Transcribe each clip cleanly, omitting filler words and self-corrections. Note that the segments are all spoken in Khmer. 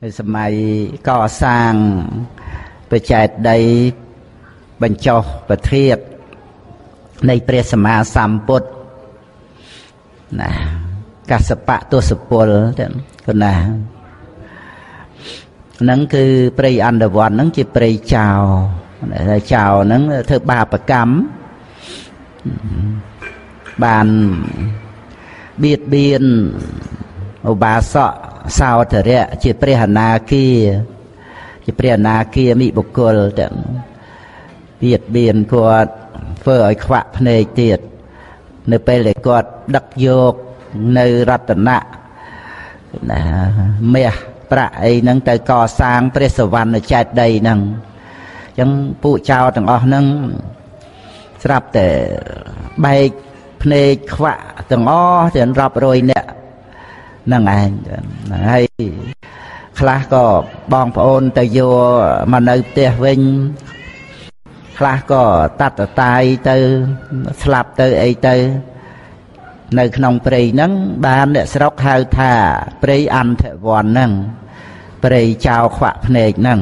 សម័យកសាងបច្ចេកដីបញ្ចុះប្រធាតនៃព្រះសម្មាសម្ពុទ្ធណាកសបៈទសពលទៅណាហ្នឹងគឺព្រៃអន្តវ័នហ្នឹងជាព្រៃចោលចោលហ្នឹងធ្វើបាបកម្មបានបៀតបៀនឧបាសកសោធរៈជាព្រះអនាគាជាព្រះអនាគាមិបុគ្គលទាំងបៀតបៀនគាត់ធ្វើឲ្យខ្វាក់ភ្នែកទៀតនៅពេលដែលគាត់ដឹកយកនៅរតនៈណាមាសប្រាក់អីហ្នឹងទៅកសាងព្រះសវណ្ណចេតិយហ្នឹងអញ្ចឹងពួកចៅទាំងអស់ហ្នឹងស្រាប់តែបែកភ្នែកខ្វាក់ទាំងអស់ទាំងរាប់រយនាក់ហ្នឹងឯងហើយខ្លះក៏បងប្អូនទៅយកមកនៅផ្ទះវិញខ្លះក៏តាត់តាយទៅស្លាប់ទៅអីទៅនៅក្នុងព្រៃហ្នឹងបានអ្នកស្រុកហៅថាព្រៃអន្តវ័នហ្នឹងព្រៃចោលខ្វាក់ភ្នែកហ្នឹង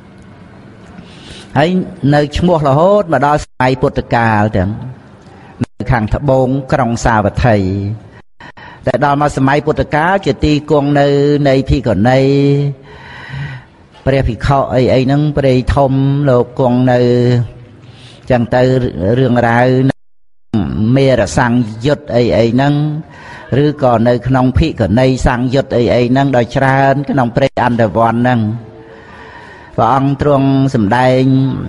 ហើយនៅឈ្មោះរហូតមកដល់សម័យពុទ្ធកាលទាំងនៅខាងត្បូងក្រុងសាវត្ថីតែដល់មកសម័យពុទ្ធកាលជាទីគង់នៅនៃភិក្ខុនីព្រះភិក្ខុអីហ្នឹងព្រៃធំលោកគង់នៅចឹងទៅរឿងរ៉ាវមេរសង្យុត្តអីហ្នឹងឬក៏នៅក្នុងភិក្ខុនីសង្យុត្តអីហ្នឹងដោយច្រើនក្នុងព្រៃអន្តវ័នហ្នឹងព្រះអង្គទ្រង់សម្ដែង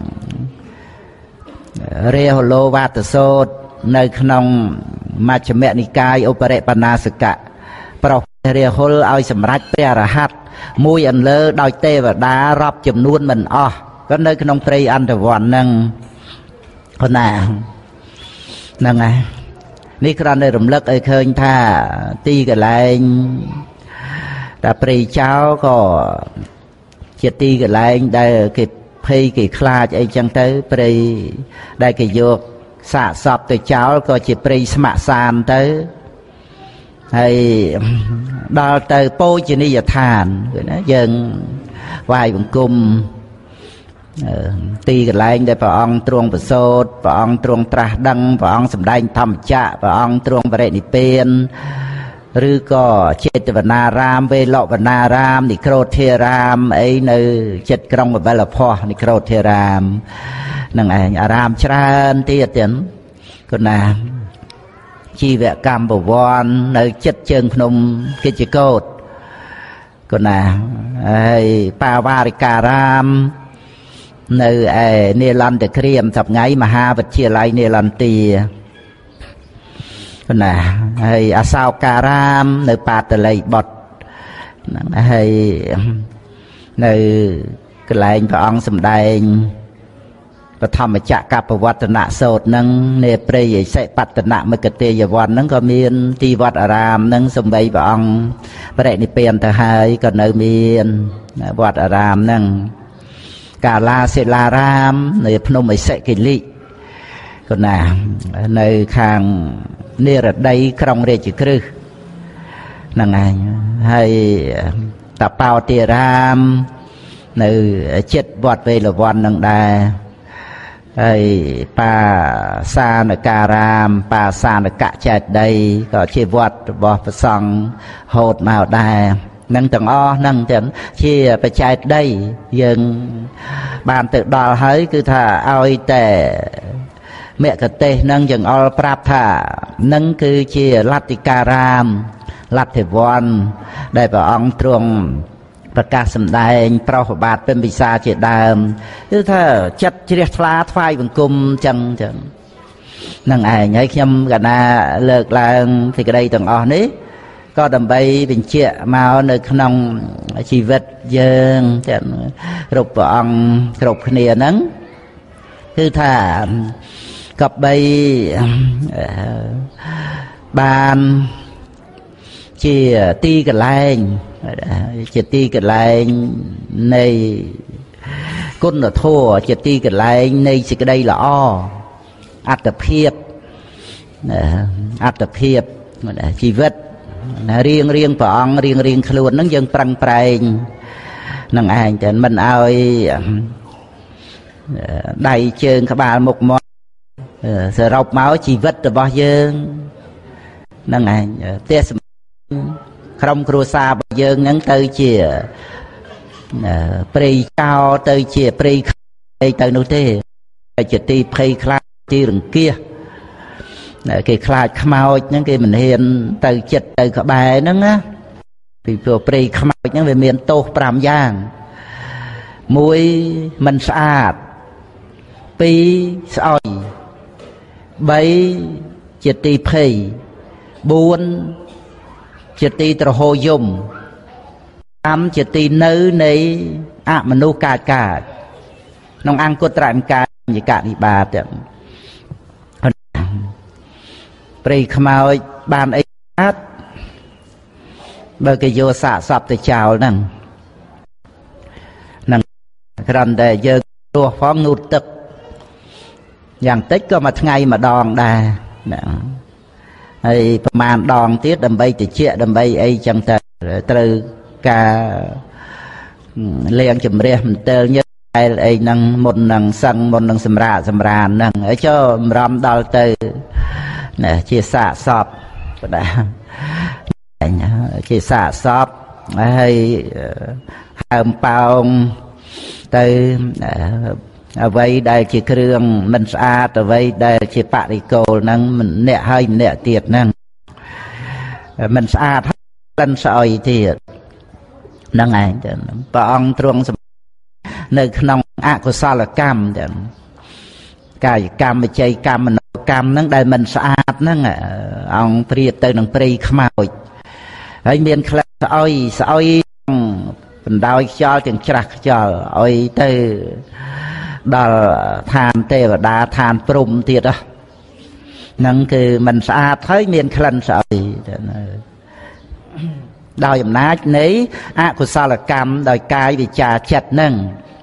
រាហូឡូវាទសោតនៅក្នុងមជ្ឈិមនិកាយឧបរិបណ្ណាសកៈប្រោសរាហុលឲ្យសម្រេចព្រះអរហន្តមួយអន្លើដោយទេវតារាប់ចំនួនមិនអស់ក៏នៅក្នុងព្រៃអន្តវ័នហ្នឹងគណាហ្នឹងហើយនេះគ្រាន់តែរំលឹកឲ្យឃើញថាទីកន្លែងតែព្រៃចោលក៏ជាទីកន្លែងដែលគេភ័យគេខ្លាចអីចឹងទៅព្រៃដែលគេយកសាកសពទៅចោលក៏ជាព្រៃស្ម័គ្រសានទៅហើយដល់ទៅពោជនីយដ្ឋានឃើញណាយើងវាយបង្គំទីកន្លែងដែលព្រះអង្គទ្រង់ប្រសូតព្រះអង្គទ្រង់ត្រាស់ដឹងព្រះអង្គសម្ដែងធម្មចក្រព្រះអង្គទ្រង់បរិនិព្វានឬក៏ចេតវនារាមវេលវនារាមនិក្រូធារាមអីនៅចិត្តក្រុងបបិលភ័ស្ត្រនិក្រូធារាមនឹងឯងអារាមច្រើនទៀតទៀតគណាជីវកម្មបវរនៅចិត្តជើងភ្នំកិច្ចកោតគណាហើយបាវារិការាមនៅឯនីឡន្តក្រៀមសប្ងៃមហាវិទ្យាល័យនីឡន្ទាណាហើយអសោការាមនៅបាតលីបុត្រហ្នឹងហើយនៅកន្លែងព្រះអង្គសម្ដែងបឋមចក្រកបវត្តនៈសូត្រហ្នឹងនេព្រៃអិសិបតនមិគទេយវ័នហ្នឹងក៏មានទីវត្តអារាមហ្នឹងសំបីព្រះអង្គបរិនិព្វានទៅហើយក៏នៅមានវត្តអារាមហ្នឹងកាឡាសិលារាមនៅភ្នំអិសិគិលិក៏ណានៅខាងនិរដីក្រុងរាជក្រឹសហ្នឹងឯងហើយតបោតិរាមនៅចិត្តវត្តវេលវ័នហ្នឹងដែរហើយបាសានការាមបាសានកចេតិយក៏ជាវត្តរបស់ព្រះសង្ឃហូតមកដែរនឹងទាំងអស់ហ្នឹងទាំងជាបច្ចេកដីយើងបានទៅដល់ហើយគឺថាឲ្យតែមគ្គទេសនឹងចង្អុលប្រាប់ថានឹងគឺជាលទ្ធិការាមលទ្ធិវ័នដែលព្រះអង្គទ្រង់ប្រកាសសម្ដែងប្រោសបាទពិមពិសាជាដើមគឺថាចិត្តជ្រះថ្លាថ្វាយបង្គំចឹងហ្នឹងឯងហើយខ្ញុំកណាលើកឡើងសេចក្តីទាំងអស់នេះក៏ដើម្បីបញ្ជាក់មកនៅក្នុងជីវិតយើងទាំងគ្រប់ព្រះអង្គគ្រប់គ្នាហ្នឹងគឺថាក៏បីបានជាទីកន្លែងជាទីកន្លែងនៃគុណធម៌ជាទីកន្លែងនៃសេចក្តីល្អអត្តភាពជីវិតរៀងព្រះអង្គរៀងខ្លួនហ្នឹងយើងប្រឹងប្រែងនឹងឯងតែមិនឲ្យដៃជើងក្បាលមុខមាត់សរុបមកជីវិតរបស់យើងនឹងឯងផ្ទះក្រុមគ្រួសាររបស់យើងហ្នឹងទៅជាព្រៃចោលទៅជាព្រៃទៅនោះទេតែជាទីភ័យខ្លាចទីរង្គៀសគេខ្លាចខ្មោចហ្នឹងគេមិនហ៊ានទៅចិត្តទៅក្បែរហ្នឹងណាពីព្រោះព្រៃខ្មោចហ្នឹងវាមានទោស5យ៉ាង1មិនស្អាត2ស្អុយ3ជាទីភ័យ4ជាទីត្រហោយំ5ជាទីនៅនៃអមនុស្សកាចក្នុងអង្គត្រនិកាយនិកនិបាតព្រៃខ្មោចបានអីកើតបើគេយកសាកសពទៅចោលហ្នឹងគ្រាន់តែយើងរស់ផងងូតទឹកយ៉ាងតិចក៏មួយថ្ងៃម្ដងដែរហ្នឹងហើយប្រមាណដងទៀតដើម្បីតិចដើម្បីអីចឹងទៅត្រូវការលាងជំរះមន្ទិលញើសអីហ្នឹងមុននឹងសឹងមុននឹងសម្រាកសម្រានហ្នឹងហើយចុះម្រាំដល់ទៅជាសាកសពបដាជាសាកសពហើយហើមប៉ោងទៅអ្វីដែលជាគ្រឿងមិនស្អាតអ្វីដែលជាបរិគោលហ្នឹងម្នាក់ហើយម្នាក់ទៀតហ្នឹងមិនស្អាតក្លិនស្អុយទៀតហ្នឹងឯងព្រះអង្គទ្រង់នៅក្នុងអកុសលកម្មចឹងកាយកម្មវិច័យកម្មមនោកម្មហ្នឹងដែលមិនស្អាតហ្នឹងអង្គប្រៀបទៅនឹងព្រៃខ្មោចហើយមានក្លិនស្អុយបណ្ដោយខ្យល់ទាំងច្រាស់ខ្យល់ឲ្យទៅដល់ឋានទេវតាឋានព្រំទៀតហ្នឹងគឺមិនស្អាតហើយមានក្លិនស្អុយដោយអំណាចនៃអកុសលកម្មដោយកាយវិចារចិត្តហ្នឹង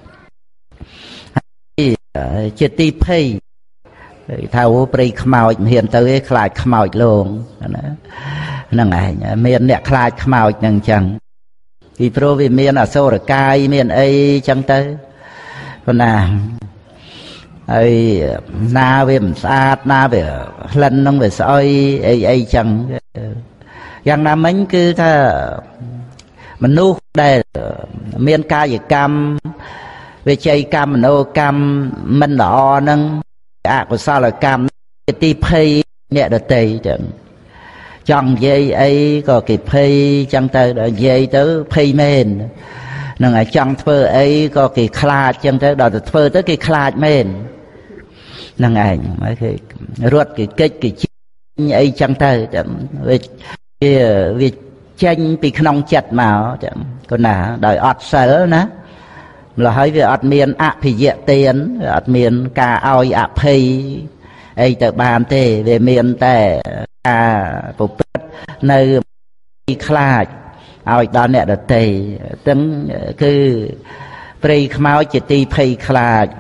ជាទីភ័យថាអូព្រៃខ្មោចមិនហ៊ានទៅទេខ្លាចខ្មោចលងណាហ្នឹងឯងមានអ្នកខ្លាចខ្មោចហ្នឹងអញ្ចឹងពីព្រោះវាមានអសុរកាយមានអីចឹងទៅប៉ុន្តែហើយណាវាមិនស្អាតណាវាក្លិនហ្នឹងវាស្អុយអីចឹងយ៉ាងណាមិញគឺថាមនុស្សដែលមានកាយកម្មវិច័យកម្មមនោកម្មមិនល្អហ្នឹងអកុសលកម្មជាទីភ័យអ្នកដទៃចឹងចង់និយាយអីក៏គេភ័យចឹងទៅដល់និយាយទៅភ័យមែននឹងឲ្យចង់ធ្វើអីក៏គេខ្លាចចឹងទៅដល់ទៅធ្វើទៅគេខ្លាចមែនហ្នឹងឯងហើយគេរត់គេកិច្ចគេជិញអីចឹងទៅវាចេញពីក្នុងចិត្តមកចឹងគណាដោយអត់សិលណាម្ល៉េះហើយវាអត់មានអភិយទានអត់មានការឲ្យអភ័យអីទៅបានទេវាមានតែការប្រព្រឹត្តនៅខ្លាចឲ្យដល់អ្នកដទៃទាំងគឺព្រៃខ្មោចជាទីភ័យខ្លាច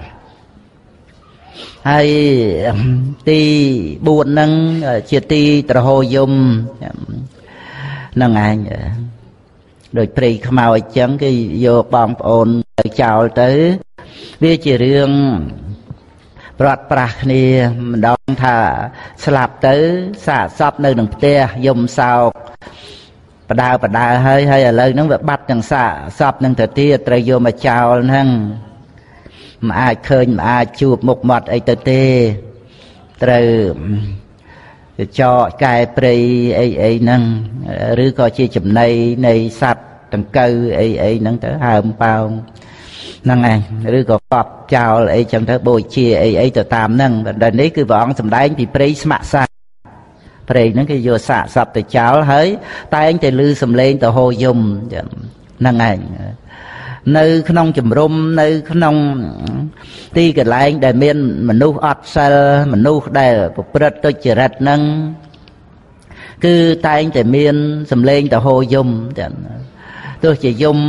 ហើយទី4ហ្នឹងជាទីត្រហោយំហ្នឹងឯងដូចព្រៃខ្មោចអញ្ចឹងគេយកបងប្អូនទៅចោលទៅវាជារឿងប្រត់ប្រាស់គ្នាម្ដងថាស្លាប់ទៅសាកសពនៅក្នុងផ្ទះយំសោកបដើហើយឥឡូវហ្នឹងវាបាត់ទាំងសាកសពនឹងទៅទៀតត្រូវយកមកចោលហ្នឹងមិនអាចឃើញមិនអាចជួបមុខមាត់អីទៅទេត្រូវចោកែព្រៃអីហ្នឹងឬក៏ជាចំណីនៃសត្វដង្កូវអីហ្នឹងទៅហើមប៉ោងហ្នឹងឯងឬក៏កប់ចោលអីចឹងទៅបូជាអីទៅតាមហ្នឹងតែនេះគឺព្រះអង្គសម្ដែងពីព្រៃស្ម័គ្រសាព្រៃហ្នឹងគេយកសាកសពទៅចោលហើយតែងតែឮសំឡេងទៅហូរយំហ្នឹងឯងនៅក្នុងជំរំនៅក្នុងទីកន្លែងដែលមានមនុស្សអត់សិលមនុស្សដែលប្រព្រឹត្តទុច្ចរិតហ្នឹងគឺតែងតែមានសំឡេងទៅហូរយំទោះជាយំ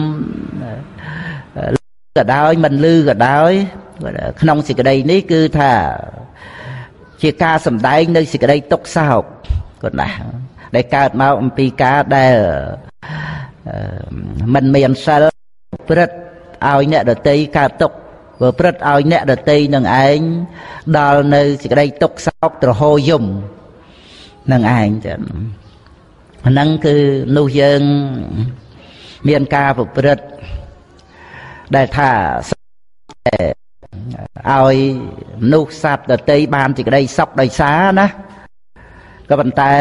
ក៏ដោយមិនឮក៏ដោយក្នុងសេចក្តីនេះគឺថាជាការសម្ដែងនៅសេចក្តីទុក្ខសោកគាត់ណាដែលកើតមកអំពីការដែលមិនមានសិលព្រឹត្តឲ្យអ្នកដតីកើតទុក្ខប្រព្រឹត្តឲ្យអ្នកដតីនឹងឯងដល់នៅសេចក្តីទុក្ខសោកទ្រហោយំនឹងឯងចឹងហ្នឹងគឺនោះយើងមានការប្រព្រឹត្តដែលថាឲ្យមនុស្សសត្វដតីបានសេចក្តីសុខដោយសារណាក៏ប៉ុន្តែ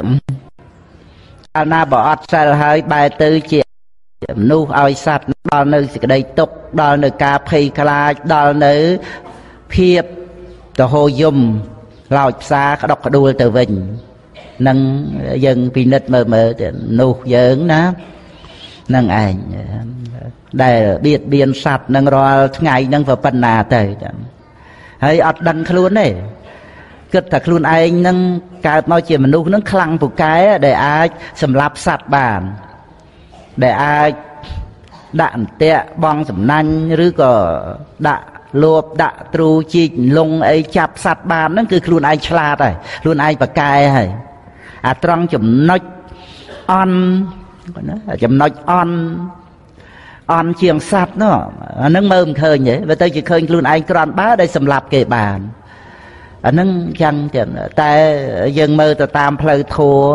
កាលណាបើអត់សិលហើយបែរទៅជាមនុស្សឲ្យសត្វដល់នៅសេចក្តីទុក្ខដល់នៅការភ័យខ្លាចដល់នៅភាពទហោយំឡោចផ្សាក្តុកក្ដួលទៅវិញនឹងយើងពិនិត្យមើលទៅនោះយើងណានឹងឯងដែលបៀតបៀនសត្វនឹងរាល់ថ្ងៃនឹងប៉ុណ្ណាទៅហើយអត់ដឹងខ្លួនទេគិតថាខ្លួនឯងនឹងកើតមកជាមនុស្សនឹងខ្លាំងពូកែដែលអាចសម្លាប់សត្វបានដែលអាចដាក់អន្ទាក់បងសំណាញ់ឬក៏ដាក់លួបដាក់ទ្រូជីកលងអីចាប់សត្វបានហ្នឹងគឺខ្លួនឯងឆ្លាតហើយខ្លួនឯងប៉កែហើយអាត្រង់ចំណុចអន់ណាចំណុចអន់ជាងសត្វនោះអាហ្នឹងមើលមិនឃើញទេបើទៅជាឃើញខ្លួនឯងក្រាន់បើដែលសម្លាប់គេបានអាហ្នឹងចឹងទៀតតែយើងមើលទៅតាមផ្លូវធម៌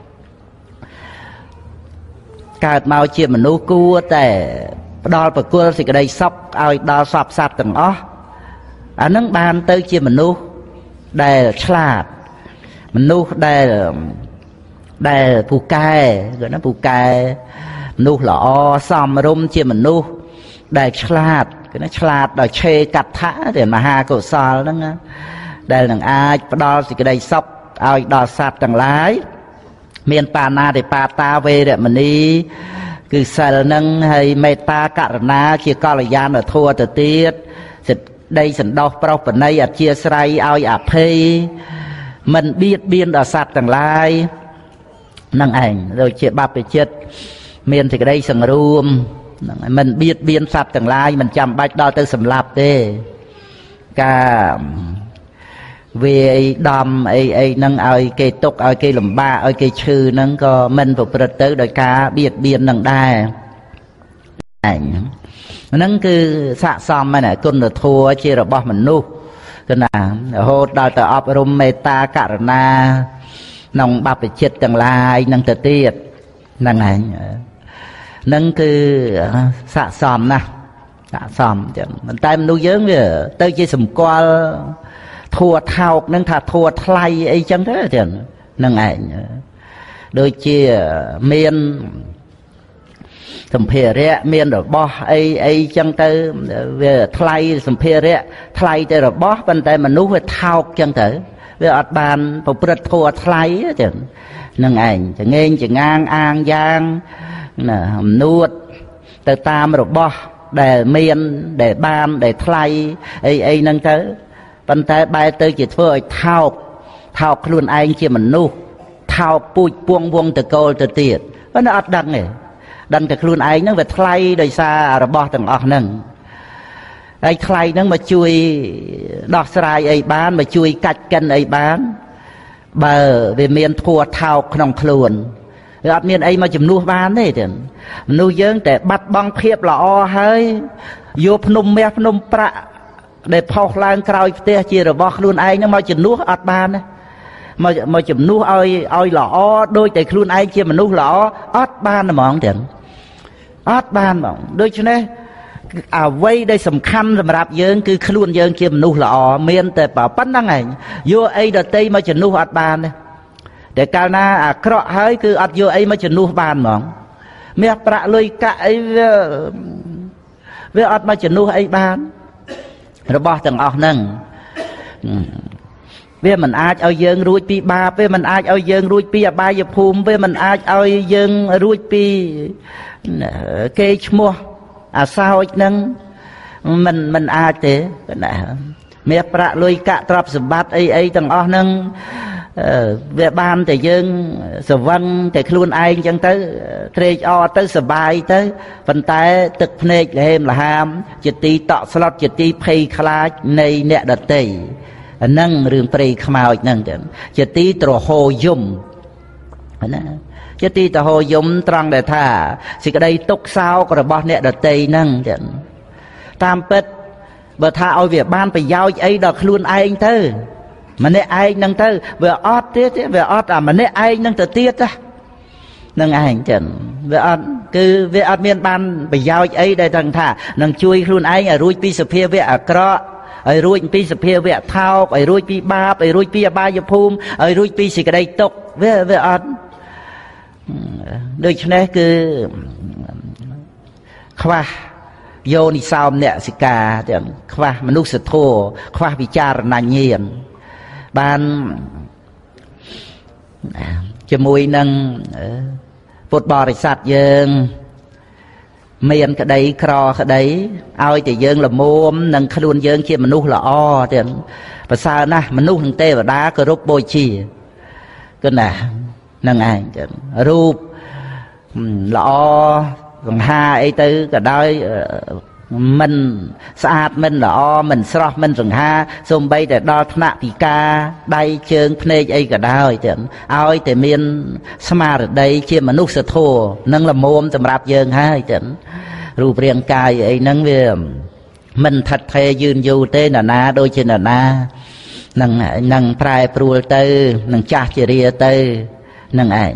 កើតមកជាមនុស្សគួរតែផ្ដល់ប្រគល់សេចក្តីសុខឲ្យដល់សពសត្វទាំងអស់អាហ្នឹងបានទៅជាមនុស្សដែលឆ្លាតមនុស្សដែលពូកែគឺណាពូកែមនុស្សល្អសមរម្យជាមនុស្សដែលឆ្លាតគឺណាឆ្លាតដោយឆេកថាទេមហាកុសលហ្នឹងដែលនឹងអាចផ្ដល់សេចក្តីសុខឲ្យដល់សត្វទាំងឡាយមានបាណាតិបាតាវេរមណីគឺសិលនឹងហើយមេត្តាករុណាជាកល្យានធម៌ទៅទៀតសេចក្តីសន្តោសប្រោសប្រណីអធ្យាស្រ័យឲ្យអភ័យមិនបៀតបៀនដល់សត្វទាំងឡាយនឹងឯងដូចជាបព្វជិតមានសេចក្តីសង្រួមហ្នឹងមិនបៀតបៀនសត្វទាំងឡាយមិនចាំបាច់ដល់ទៅសម្លាប់ទេការវាអីដំអីហ្នឹងឲ្យគេទុកឲ្យគេលំបាកឲ្យគេឈឺហ្នឹងក៏មិនប្រព្រឹត្តទៅដោយការបៀតបៀននឹងដែរឯងហ្នឹងគឺស័ក្តិសមមែនគុណធម៌ជារបស់មនុស្សគឺណារហូតដល់ទៅអប់រំមេត្តាករុណាក្នុងបព្វជិតទាំងឡាយនឹងទៅទៀតហ្នឹងឯងហ្នឹងគឺស័ក្តិសមណាស់ស័ក្តិសមចឹងប៉ុន្តែមនុស្សយើងវាទៅជាសម្គាល់ធัวថោកនឹងថាធัวថ្លៃអីចឹងទៅទៀតនឹងឯងដូចជាមានសម្ភារៈមានរបស់អីចឹងទៅវាថ្លៃសម្ភារៈថ្លៃតែរបស់ប៉ុន្តែមនុស្សវាថោកចឹងទៅវាអត់បានប្រព្រឹត្តធัวថ្លៃចឹងនឹងឯងចងេងចងាងអាងយ៉ាងណាអំនួតទៅតាមរបស់ដែលមានដែលបានដែលថ្លៃអីហ្នឹងទៅប៉ុន្តែបែរទៅជាធ្វើឲ្យថោកខ្លួនឯងជាមនុស្សថោកពូជពួងវងតកូលទៅទៀតប៉ុន្តែអត់ដឹងទេដឹងតែខ្លួនឯងហ្នឹងវាថ្លៃដោយសាររបស់ទាំងអស់ហ្នឹងហើយថ្លៃហ្នឹងមកជួយដោះស្រាយអីបានមកជួយកាច់កិនអីបានបើវាមានធัวថោកក្នុងខ្លួនវាអត់មានអីមកជំនួសបានទេទៀតមនុស្សយើងតែបាត់បង់ភាពល្អហើយយកភ្នំមាសភ្នំប្រាក់ដែលផុសឡើងក្រោយផ្ទះជារបស់ខ្លួនឯងហ្នឹងមកជំនួសអត់បានទេមកជំនួសឲ្យល្អដូចតែខ្លួនឯងជាមនុស្សល្អអត់បានហ្មងទៀតអត់បានហ្មងដូច្នេះអ្វីដែលសំខាន់សម្រាប់យើងគឺខ្លួនយើងជាមនុស្សល្អមានតែប៉ុណ្្នឹងឯងយកអីដតីមកជំនួសអត់បានទេតែកាលណាអាក្រក់ហើយគឺអត់យកអីមកជំនួសបានហ្មងមាសប្រាក់លុយកាក់អីវាអត់មកជំនួសអីបានរបស់ទាំងអស់ហ្នឹងវាមិនអាចឲ្យយើងរួចពីបាបវាមិនអាចឲ្យយើងរួចពីអបាយភូមិវាមិនអាចឲ្យយើងរួចពីគេឈ្មោះអាសោចហ្នឹងមិនអាចទេណាមាសប្រាក់លុយកាក់ទ្រព្យសម្បត្តិអីទាំងអស់ហ្នឹងវាបានតែយើងស្រវឹងតែខ្លួនឯងចឹងទៅត្រេកអរទៅសបាយទៅប៉ុន្តែទឹកភ្នែកលហេមលហាមជាទីតក់ស្លុតជាទីភ័យខ្លាចនៃអ្នកដទៃអាហ្នឹងរឿងព្រៃខ្មោចហ្នឹងចឹងជាទីទ្រហោយំណាជាទីទ្រហោយំត្រង់ដែលថាសេចក្តីទុក្ខសោករបស់អ្នកដទៃហ្នឹងចឹង tam pet bờ tha oi việc ban phải giao ấy đợt luôn ai anh tư mà nè ai năng tư về ót tiết về ót à mà nè ai năng tự tiết á năng ai chẳng về ót cứ về ót miền ban phải giao ấy đây thằng thà năng chui luôn ai ở ruồi pi sập phê về ở cọ ở ruồi pi sập phê về thao ở ruồi pi ba ở ruồi pi ba dập phum ở ruồi pi xì cái đây tốc về ót đôi chân này cứ khoa vô ni sao nèสิกาแต่ขวามนุษย์โธขวาวิจารณญาณบ้านจมวยนั่งพุทธบริษัทยังเมียนกระไดครอกระไดเอาแต่ยังละมุมนั่งขลุ่นยังเชี่ยมนุษย์ละอ้อแต่ภาษานะมนุษย์ทั้งเทวดาก็รูปโบชีก็น่ะนั่งไงรูปละอ้อcòn hai ấy tư cả đôi mình sát mình là mình sọt mình rừng ha xung bay để đo nạ thì ca đây chương phê ấy cả đôi chẳng ai thì miền smart ở đây chia mà nút sệt thô nâng là mồm tầm rạp dương hai chẳng rùa riêng cài ấy nâng về mình thật thề dương du tê là na đôi chân là na nâng prai pru tư nâng cha chỉ ria tư nâng ảnh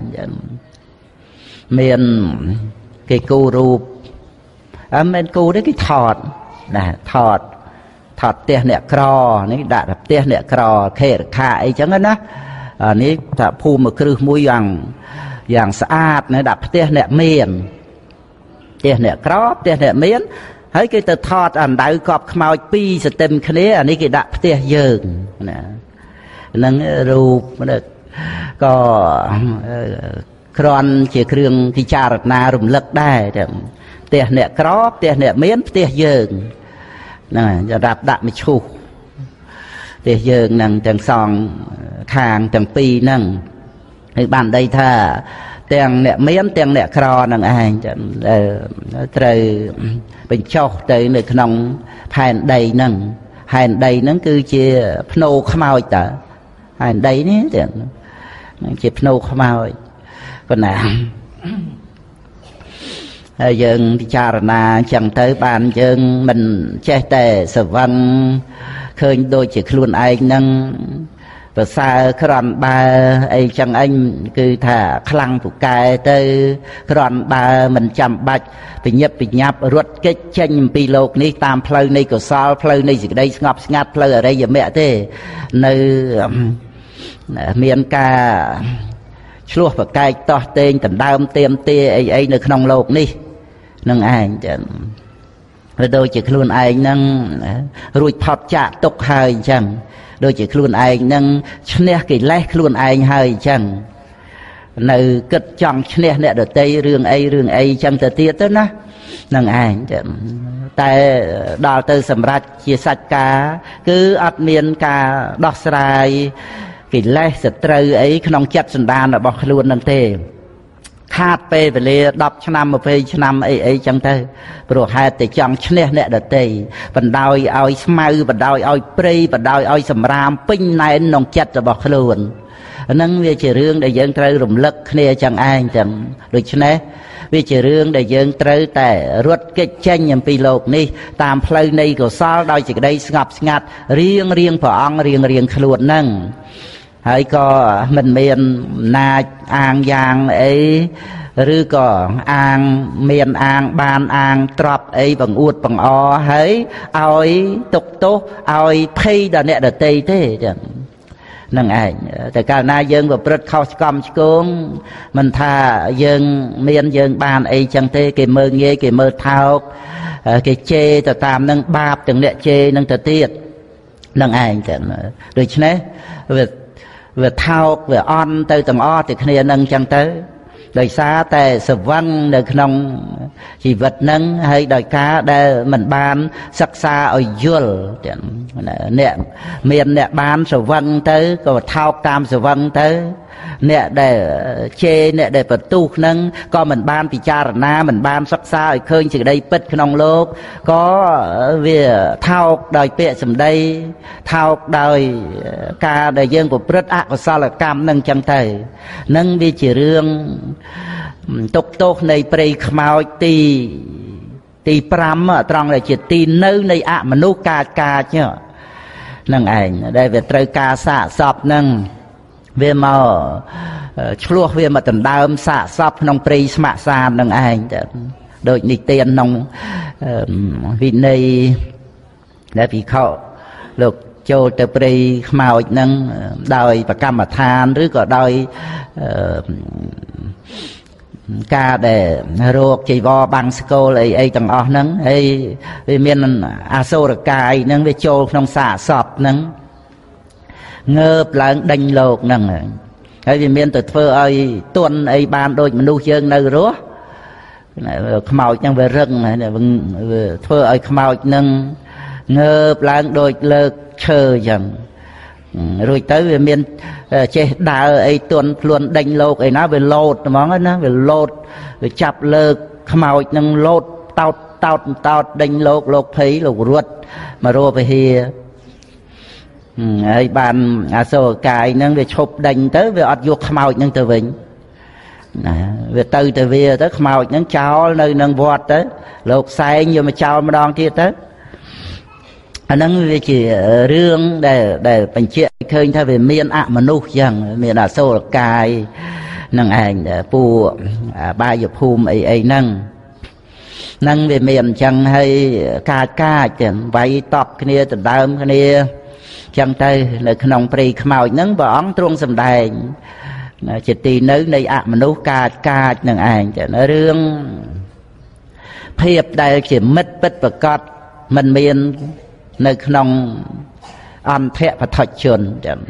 miền cái cô rụp mình cô đấy cái thọt nè thọt tia nẹt cò này đã đập tia nẹt cò khe khại chẳng á nàyถ้าภูมิคือมวยอย่างสะอาดnày đập tia nẹt miền tia nẹt cò tia nẹt miềnให้cái từ thọt anh đại cọp màu pi sẽ tìm cái này anh ấy cái đập tia dường nè nâng rụp được cóครอนเชี่ยเครื่องกิจารณารุมเลิกได้แต่เตี้ยเนี่ยกรอบเตี้ยเนี่ยเมียนเตี้ยเยิงน่ะจะรับดับไม่ชูเตี้ยเยิงนั่งจังซองทางจังปีนั่งให้บ้านได้ท่าเตียงเนี่ยเมียนเตียงเนี่ยครอนั่งไอ้จะเตยเป็นโชคเตยในขนมแผ่นใดนั่งแผ่นใดนั่งคือเชี่ยพโนขมายแต่แผ่นใดนี้เตียงเชี่ยพโนขมายcòn nào dân cha na chẳng tới bàn dân mình che tè sờ văn khơi đôi chỉ luôn ai nâng và xa khron ba ai chẳng anh cứ thả khăng của cài tới khron ba mình chăm bạch bị nhập ruột cái chân pi lộc ní tam phơi ní của sao phơi ní gì đây ngọc ngắt phơi ở đây giờ mẹ thế nơi miền caช่วยประกายต่อเตงกันดาวเตรียมเตะไอ้ในขนมโลกนี่นั่งไอ้จะโดยจะคลุนไอ้นั่งรุ่ยพอดจะตกหายจังโดยจะคลุนไอ้นั่งเชนเนี่ยกี่แรกคลุนไอ้หายจังในกึศจังเชนเนี่ยเดือดเตยเรื่องไอ้จังแต่เตี้ยต้นนะนั่งไอ้จะแต่ดาวเตยสำรัดเชี่ยสัจกาคืออัดเมียนกาดอกสลายกิเลสตรึไอ้ขนมจัดสันดานบอกล้วนนั่นเองคาดไปเลยดับชนะมาไปชนะไอ้จังเตอโปรดให้แต่จังเชนเนี่ยเด็ดเตยบรรดาเอาสมัยบรรดาเอาปรีบรรดาเอาสำรามปิ้งในนองจัดจะบอกล้วนนั่งวิจารเรื่องได้ยังเตยรำลึกเนี่ยจังไอ้จังโดยเฉพาะวิจารเรื่องได้ยังเตยแต่รถเกจเชนยังปีโลกนี่ตามเพลย์ในก็ซ้อได้จะได้สงบสงัดเรียงพออังเรียงล้วนนั่งให้ก็มันเมียนนาอ่างยางไอ้หรือก็อ่างเมียนอ่างบานอ่างตรอบไอ้บังอุดบังอให้เอาไอ้ตกโตเอาไอ้เพย์ดาเนี่ยเดตเต้จังนั่งไอ้แต่การนายยังแบบปลดเข้ากำชกงมันท่ายังเมียนยังบานไอ้จังเต้เกมือเงี้ยเกมือเท้าเกเจแต่ตามนั่งบาปจังเนี่ยเจนั่งแต่เตี้ยนั่งไอ้จังโดยเฉพาะvề thao về on tới tầng o thì kia nâng chân tới đời xaแต่สวรรค์ในขนมชีวิตนั้นให้đời cáได้mình ban sắc xa ở dul nè miền nè banสวรรค์tớiก็เท่าตามสวรรค์tới nè để chê nè đểประตูนั้นก็mình banพิจารณาmình ban sắc xa ở khơi chỉ đâyปิดขนมโลกก็về thao đờiเปียสมได้เท่าđời cá đời dân củaประอักษรกรรมนั้นจังไทยนั้นวิจิเรื่องตกในปรีขมาวตีទី5ត្រង់ដែលជាទីនៅនៃអមនុស្សកាចនឹងឯងដែលវាត្រូវការសាកសពនឹងវាមកឆ្លោះវាមកដណ្ដើមសាកសពក្នុងព្រៃស្ម័គ្រសាននឹងឯងដូចនិទានក្នុងវិន័យដែលភិក្ខុលោកចូលទៅព្រៃខ្មោចនឹងដោយប្រកម្មដ្ឋានឬក៏ដោយការដែលរោគចីវរបាំងស្គលអីទាំងអស់ហ្នឹងហើយវាមានអសូរកាយហ្នឹងវាចូលក្នុងសាកសពហ្នឹងងើបឡើងដេញលោកហ្នឹងហើយវាមានទៅធ្វើឲ្យទន់អីបានដូចមនុស្សយើងនៅរស់ខ្មោចហ្នឹងវារឹងវាធ្វើឲ្យខ្មោចហ្នឹងងើបឡើងដូចលើកឈើអញ្ចឹងរួចទៅវាមានចេះដើរអីទន់ខ្លួនដេញលោកអីណាវាលោតហ្មងណាវាលោតវាចាប់លើកខ្មោចនឹងលោតតោតដេញលោកភ័យលោករត់មករੂពហិហើយបានអសូរកាយហ្នឹងវាឈប់ដេញទៅវាអត់យកខ្មោចហ្នឹងទៅវិញណាវាទៅវាខ្មោចហ្នឹងចោលនៅនឹងវត្តទៅលោកសែងយកមកចោលម្ដងទៀតទៅអាហ្នឹងវាជារឿងដែលបញ្ជាក់ឃើញថាវាមានអមនុស្សចឹងមានអសូរកាយនឹងឯងពួកបាយភូមិអីហ្នឹងវាមានអញ្ចឹងហើយកាចចឹងវាយតប់គ្នាដណ្ដើមគ្នាចឹងទៅនៅក្នុងព្រៃខ្មោចហ្នឹងព្រះអង្គទ្រង់សម្ដែងជាទីនៅនៃអមនុស្សកាចនឹងឯងចឹងរឿងភាពដែលជាមិត្តពិតប្រាកដមិនមាននៅក្នុងអន្តៈបឋិជនចឹង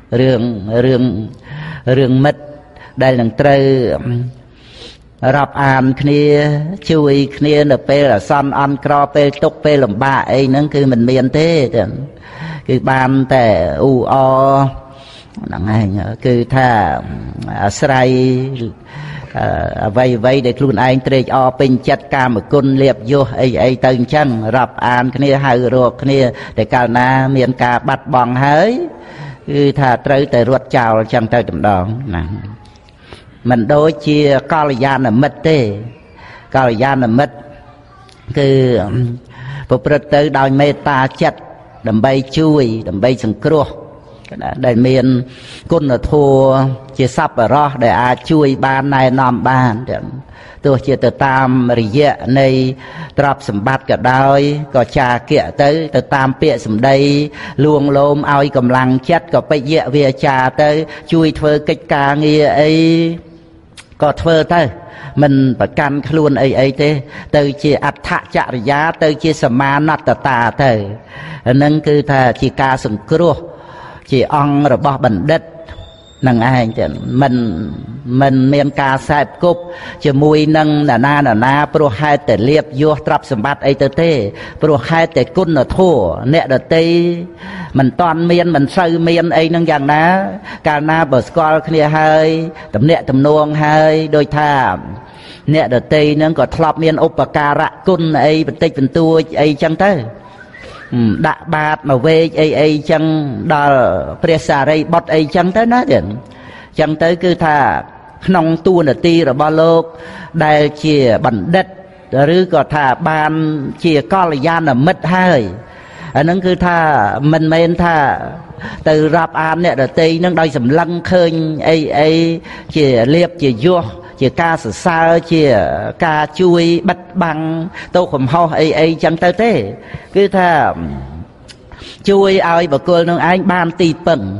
រឿងមិត្តដែលនឹងត្រូវរាប់អានគ្នាជួយគ្នានៅពេលអាសន្នអន់ក្រពេលទុក្ខពេលលំបាកអីហ្នឹងគឺមិនមានទេចឹងគឺបានតែអ៊ូអហ្នឹងឯងគឺថាអាស្រ័យអ្វីដែលខ្លួនឯងត្រេកអរពេញចិត្តកាមគុណលៀបយសអីទៅអញ្ចឹងរាប់អានគ្នាហៅរកគ្នាតែកាលណាមានការបាត់បង់ហើយគឺថាត្រូវតែរត់ចោលអញ្ចឹងទៅម្ដងណាមិនដូចជាកល្យាណមិត្តទេកល្យាណមិត្តគឺប្រព្រឹត្តទៅដោយមេត្តាចិត្តដើម្បីជួយដើម្បីសង្គ្រោះដែលមានគុណធម៌ជាសប្បុរសដែលអាចជួយបានណែនាំបានទោះជាទៅតាមរយៈនៃទ្រព្យសម្បត្តិក៏ដោយក៏ចាគៈទៅតាមពាក្យសម្ដីលួងលោមឲ្យកម្លាំងចិត្តក៏បិយវាចាទៅជួយធ្វើកិច្ចការងារអីក៏ធ្វើទៅមិនប្រកាន់ខ្លួនអីទេទៅជាអដ្ឋចរិយាទៅជាសមាណត្តតាទៅហ្នឹងគឺថាជាការសង្គ្រោះជាអង្គរបស់បណ្ឌិតនឹងឯងចឹងមិនមានការសែបគប់ជាមួយនឹងណាព្រោះហេតុតែលៀបយោទ្រព្យសម្បត្តិអីទៅទេព្រោះហេតុតែគុណធម៌អ្នកដតីមិនតាន់មានមិនសូវមានអីនឹងយ៉ាងណាកាលណាបើស្គាល់គ្នាហើយតំណាក់តំណងហើយដូចថាអ្នកដតីនឹងក៏ធ្លាប់មានឧបការៈគុណអីបន្តិចបន្តួចអីចឹងទៅដាក់បាតមកវេកអីចឹងដល់ព្រះសារីបុត្រអីចឹងទៅណាចឹងទៅគឺថាក្នុងតួនាទីរបស់លោកដែលជាបណ្ឌិតឬក៏ថាបានជាកល្យាណមិត្តហើយអាហ្នឹងគឺថាមិនមែនថាទៅរាប់អានអ្នកដតីនឹងដោយសម្លឹងឃើញអីជាលៀបជាយោះជាការសរសើរជាការជួយបិទបាំងទោសកំហុសអីចឹងទៅទេគឺថាជួយឲ្យបុគ្គលនឹងឯងបានទីពឹង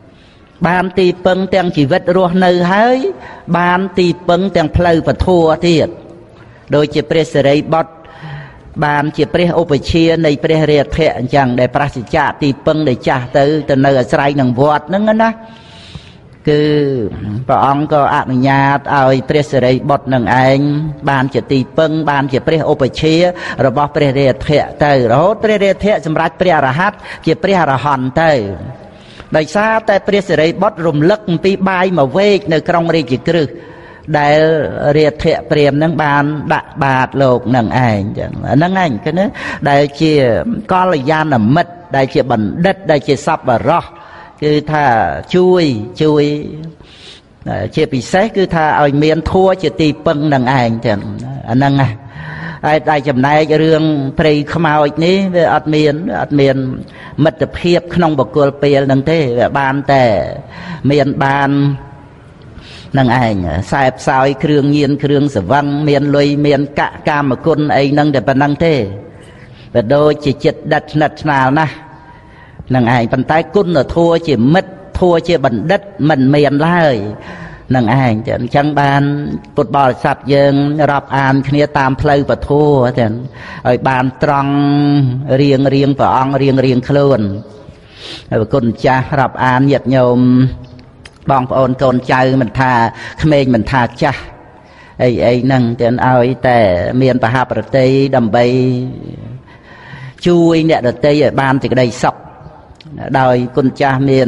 ទាំងជីវិតរស់នៅហើយបានទីពឹងទាំងផ្លូវពធទៀតដូចជាព្រះសិរីបុត្របានជាព្រះឧបជានៃព្រះរាធៈអញ្ចឹងដែលប្រសិជ្ជៈទីពឹងដែលចាស់ទៅនៅអាស្រ័យនឹងវត្តហ្នឹងណាគឺព្រះអង្គក៏អនុញ្ញាតឲ្យព្រះសិរីបុត្រនឹងឯងបានជាទីពឹងបានជាព្រះឧបជារបស់ព្រះរាធៈទៅរហូតព្រះរាធៈសម្រាប់ព្រះអរហន្តជាព្រះអរហន្តទៅដោយសារតែព្រះសិរីបុត្ររំលឹកអំពីបាយមកវេកនៅក្រុងរាជក្រឹសដែលរាធៈព្រាហ្មណ៍នឹងបានដាក់បាតលោកនឹងឯងចឹងហ្នឹងឯងគឺណាដែលជាកល្យាណមិត្តដែលជាបណ្ឌិតដែលជាសប្បុរសគឺថាជួយជាពិសេសគឺថាឲ្យមានធัวជាទីពឹងនឹងឯងចឹងអាហ្នឹងណាได้จำแนกเรื่องព្រៃខ្មោចនេះវាអត់មានមិត្តភាពក្នុងបុគ្គលពេលហ្នឹងទេវាបានតែមានបាននឹងឯងខ្សែផ្សោយគ្រឿងញៀនគ្រឿងសវឹងមានលុយមានកាមគុណអីហ្នឹងតែប៉ុណ្ណឹងទេវាដូចជាចិត្តដិតស្និទ្ធស្នាលណាស់នឹងឯងប៉ុន្តែគុណធម៌ជាមិត្តធម៌ជាបណ្ឌិតមិនមានឡើយនឹងឯងអញ្ចឹងបានពុទ្ធបរិស័ទយើងរាប់អានគ្នាតាមផ្លូវពធចឹងឲ្យបានត្រង់រៀងព្រះអង្គរៀងខ្លួនហើយគុណចាស់រាប់អានញាតិញោមបងប្អូនកូនចៅមិនថាក្មេងមិនថាចាស់អីហ្នឹងទៅឲ្យតែមានបហប្រតិដើម្បីជួយអ្នកដទៃឲ្យបានសេចក្តីសុខដោយគុណចាស់មាន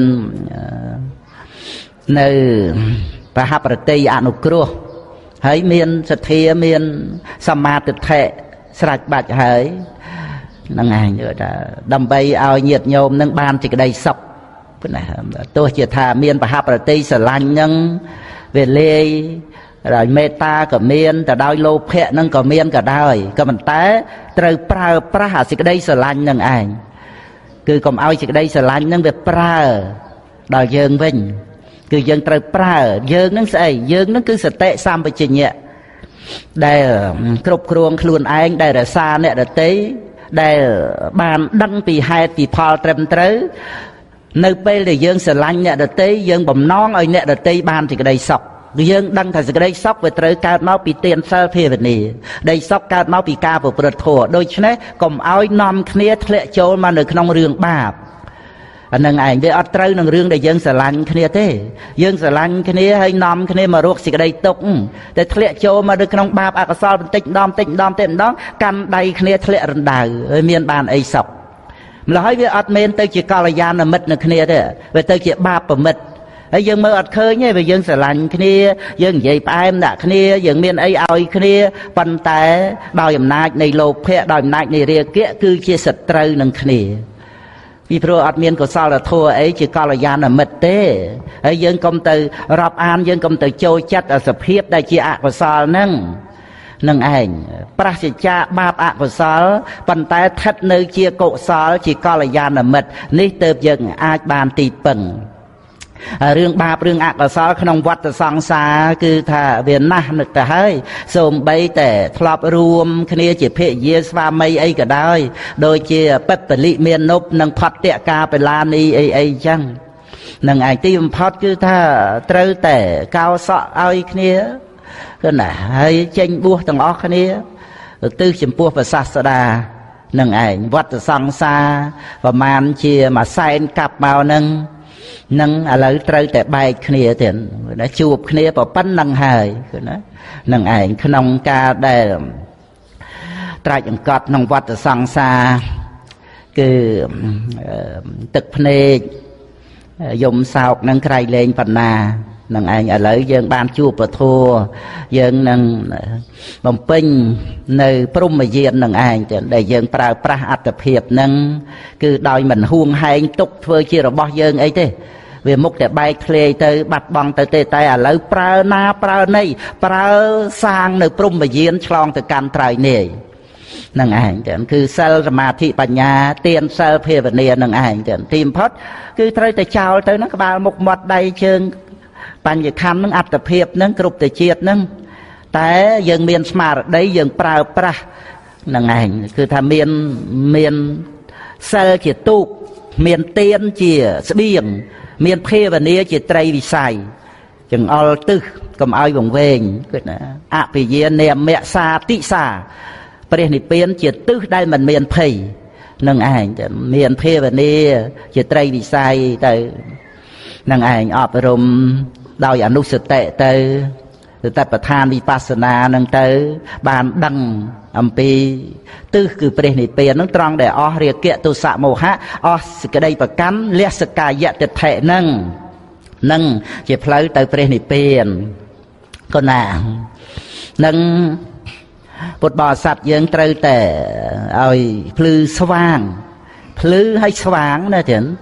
នៅបហប្រតិអនុគ្រោះហើយមានសទ្ធាមានសមាទិដ្ឋិស្រេចបាច់ហើយហ្នឹងឯងថាដើម្បីឲ្យញាតិញោមនឹងបានសេចក្តីសុខណាទោះជាថាមានបហប្រតិស្រឡាញ់ហ្នឹងវាលាយដោយមេត្តាក៏មានតែដោយលោភៈហ្នឹងក៏មានក៏ដោយក៏ប៉ុន្តែត្រូវប្រើប្រាស់អាសេចក្តីស្រឡាញ់ហ្នឹងឯងគឺកុំឲ្យសេចក្តីស្រឡាញ់ហ្នឹងវាប្រើដល់យើងវិញគឺយើងត្រូវប្រើយើងហ្នឹងស្អីយើងហ្នឹងគឺសតិសម្បជញ្ញៈដែលគ្រប់គ្រងខ្លួនឯងដែលរក្សាអ្នកដទៃដែលបានដឹងពីហេតុពីផលត្រឹមត្រូវនៅពេលដែលយើងស្រឡាញ់អ្នកដទៃយើងបំណងឲ្យអ្នកដទៃបានសេចក្តីសុខយើងដឹងថាសេចក្តីសុខវាត្រូវកើតមកពីទានសិលភាវនាដីសុខកើតមកពីការប្រព្រឹត្តធម៌ដូច្នេះកុំឲ្យនាំគ្នាធ្លាក់ចូលមកនៅក្នុងរឿងបាបអានឹងឯងវាអត់ត្រូវនឹងរឿងដែលយើងស្រឡាញ់គ្នាទេយើងស្រឡាញ់គ្នាហើយនាំគ្នាមករកសេចក្តីទុក្ខតែធ្លាក់ចូលមកនៅក្នុងបាបអកុសលបន្តិចម្ដងកាន់ដៃគ្នាធ្លាក់រណ្ដៅហើយមានបានអីសុខម្ល៉េះហើយវាអត់មែនទៅជាកល្យាណមិត្តនឹងគ្នាទេវាទៅជាបាបប្រមិត្តហើយយើងមើលអត់ឃើញទេវាយើងស្រឡាញ់គ្នាយើងនិយាយផ្អែមដាក់គ្នាយើងមានអីឲ្យគ្នាប៉ុន្តែដោយអំណាចនៃលោភៈដោយអំណាចនៃរាគៈគឺជាសត្រូវនឹងគ្នាពីព្រោះអត់មានកុសលធម៌អីជាកល្យាណមិត្តទេហើយយើងកុំទៅរាប់អានយើងកុំទៅចូលចិត្តសភាពដែលជាអកុសលហ្នឹងនឹងឯងប្រសិជ្ជាបាបអកុសលប៉ុន្តែស្ថិតនៅជាកុសលជាកល្យាណមិត្តនេះទើបយើងអាចបានទីពឹងរឿងបាបរឿងអកុសលក្នុងវដ្តសង្សារគឺថាវាណាស់នឹកទៅហើយសូម្បីតែធ្លាប់រួមគ្នាជាភរិយាស្វាមីអីក៏ដោយដូចជាពិពលិមាននុបនិងផត្តកាបេឡានីអីចឹងនឹងឯងទីបំផុតគឺថាត្រូវតែកោសក់ឲ្យគ្នាគឺណាហើយចេញបួសទាំងអស់គ្នាទៅចំពោះព្រះសាស្តានឹងឯងវត្តសង្សារប្រមាណជាមួយសែនកាប់មកនឹងឥឡូវត្រូវតែបែកគ្នាទៀតណាជួបគ្នាប៉ុណ្្នឹងហើយគឺណានឹងឯងក្នុងការដែលត្រាច់អង្កត់ក្នុងវត្តសង្សារគឺទឹកភ្នែកយំសោកនឹងក្រៃលែងបណ្ណានឹងឯងឥឡូវយើងបានជួបពធយើងនឹងបំពេញនៅព្រហ្មយាននឹងឯងដែលយើងប្រើប្រាស់អត្តភាពនឹងគឺដោយមិនហួងហែងទុកធ្វើជារបស់យើងអីទេវាមុខតែបែកធ្លាយទៅបាត់បង់ទៅទេតែឥឡូវប្រើណាប្រើណីប្រើសាងនៅព្រហ្មយានឆ្លងទៅកាន់ត្រៃនេះនឹងឯងចឹងគឺសិលសមាធិបញ្ញាទានសិលភាវនានឹងឯងចឹងទីបំផុតគឺត្រូវតែចោលទៅហ្នឹងក្បាលមុខមាត់ដៃជើងបញ្ញខណ្ឌនឹងអត្តភាពនឹងគ្រប់ទៅជាតិនឹងតែយើងមានស្មារតីយើងប្រើប្រាស់នឹងឯងគឺថាមានសិលជាទូកមានទានជាស្បៀងមានភាវនាជាត្រីវិស័យចង្អុលទឹះកុំឲ្យវង្វេងគឺណាអភិយានេមៈសាតិសាព្រះនិព្វានជាទឹះដែលមិនមានភ័យនឹងឯងមានភាវនាជាត្រីវិស័យទៅនឹងឯងអប់រំដោយអនុសតិទៅតែប្រធានវិបស្សនានឹងទៅបានដឹងអំពីទិសគឺព្រះនិព្វាននឹងត្រង់ដែលអស់រាគៈទុសៈមោហៈអស់សេចក្តីប្រកាន់លះសកាយតិដ្ឋិនឹងជាផ្លូវទៅព្រះនិព្វានកូនណានឹងពុទ្ធបរិស័ទយើងត្រូវតែឲ្យភ្លឺស្វាងភ្លឺឲ្យស្វាងណាចឹង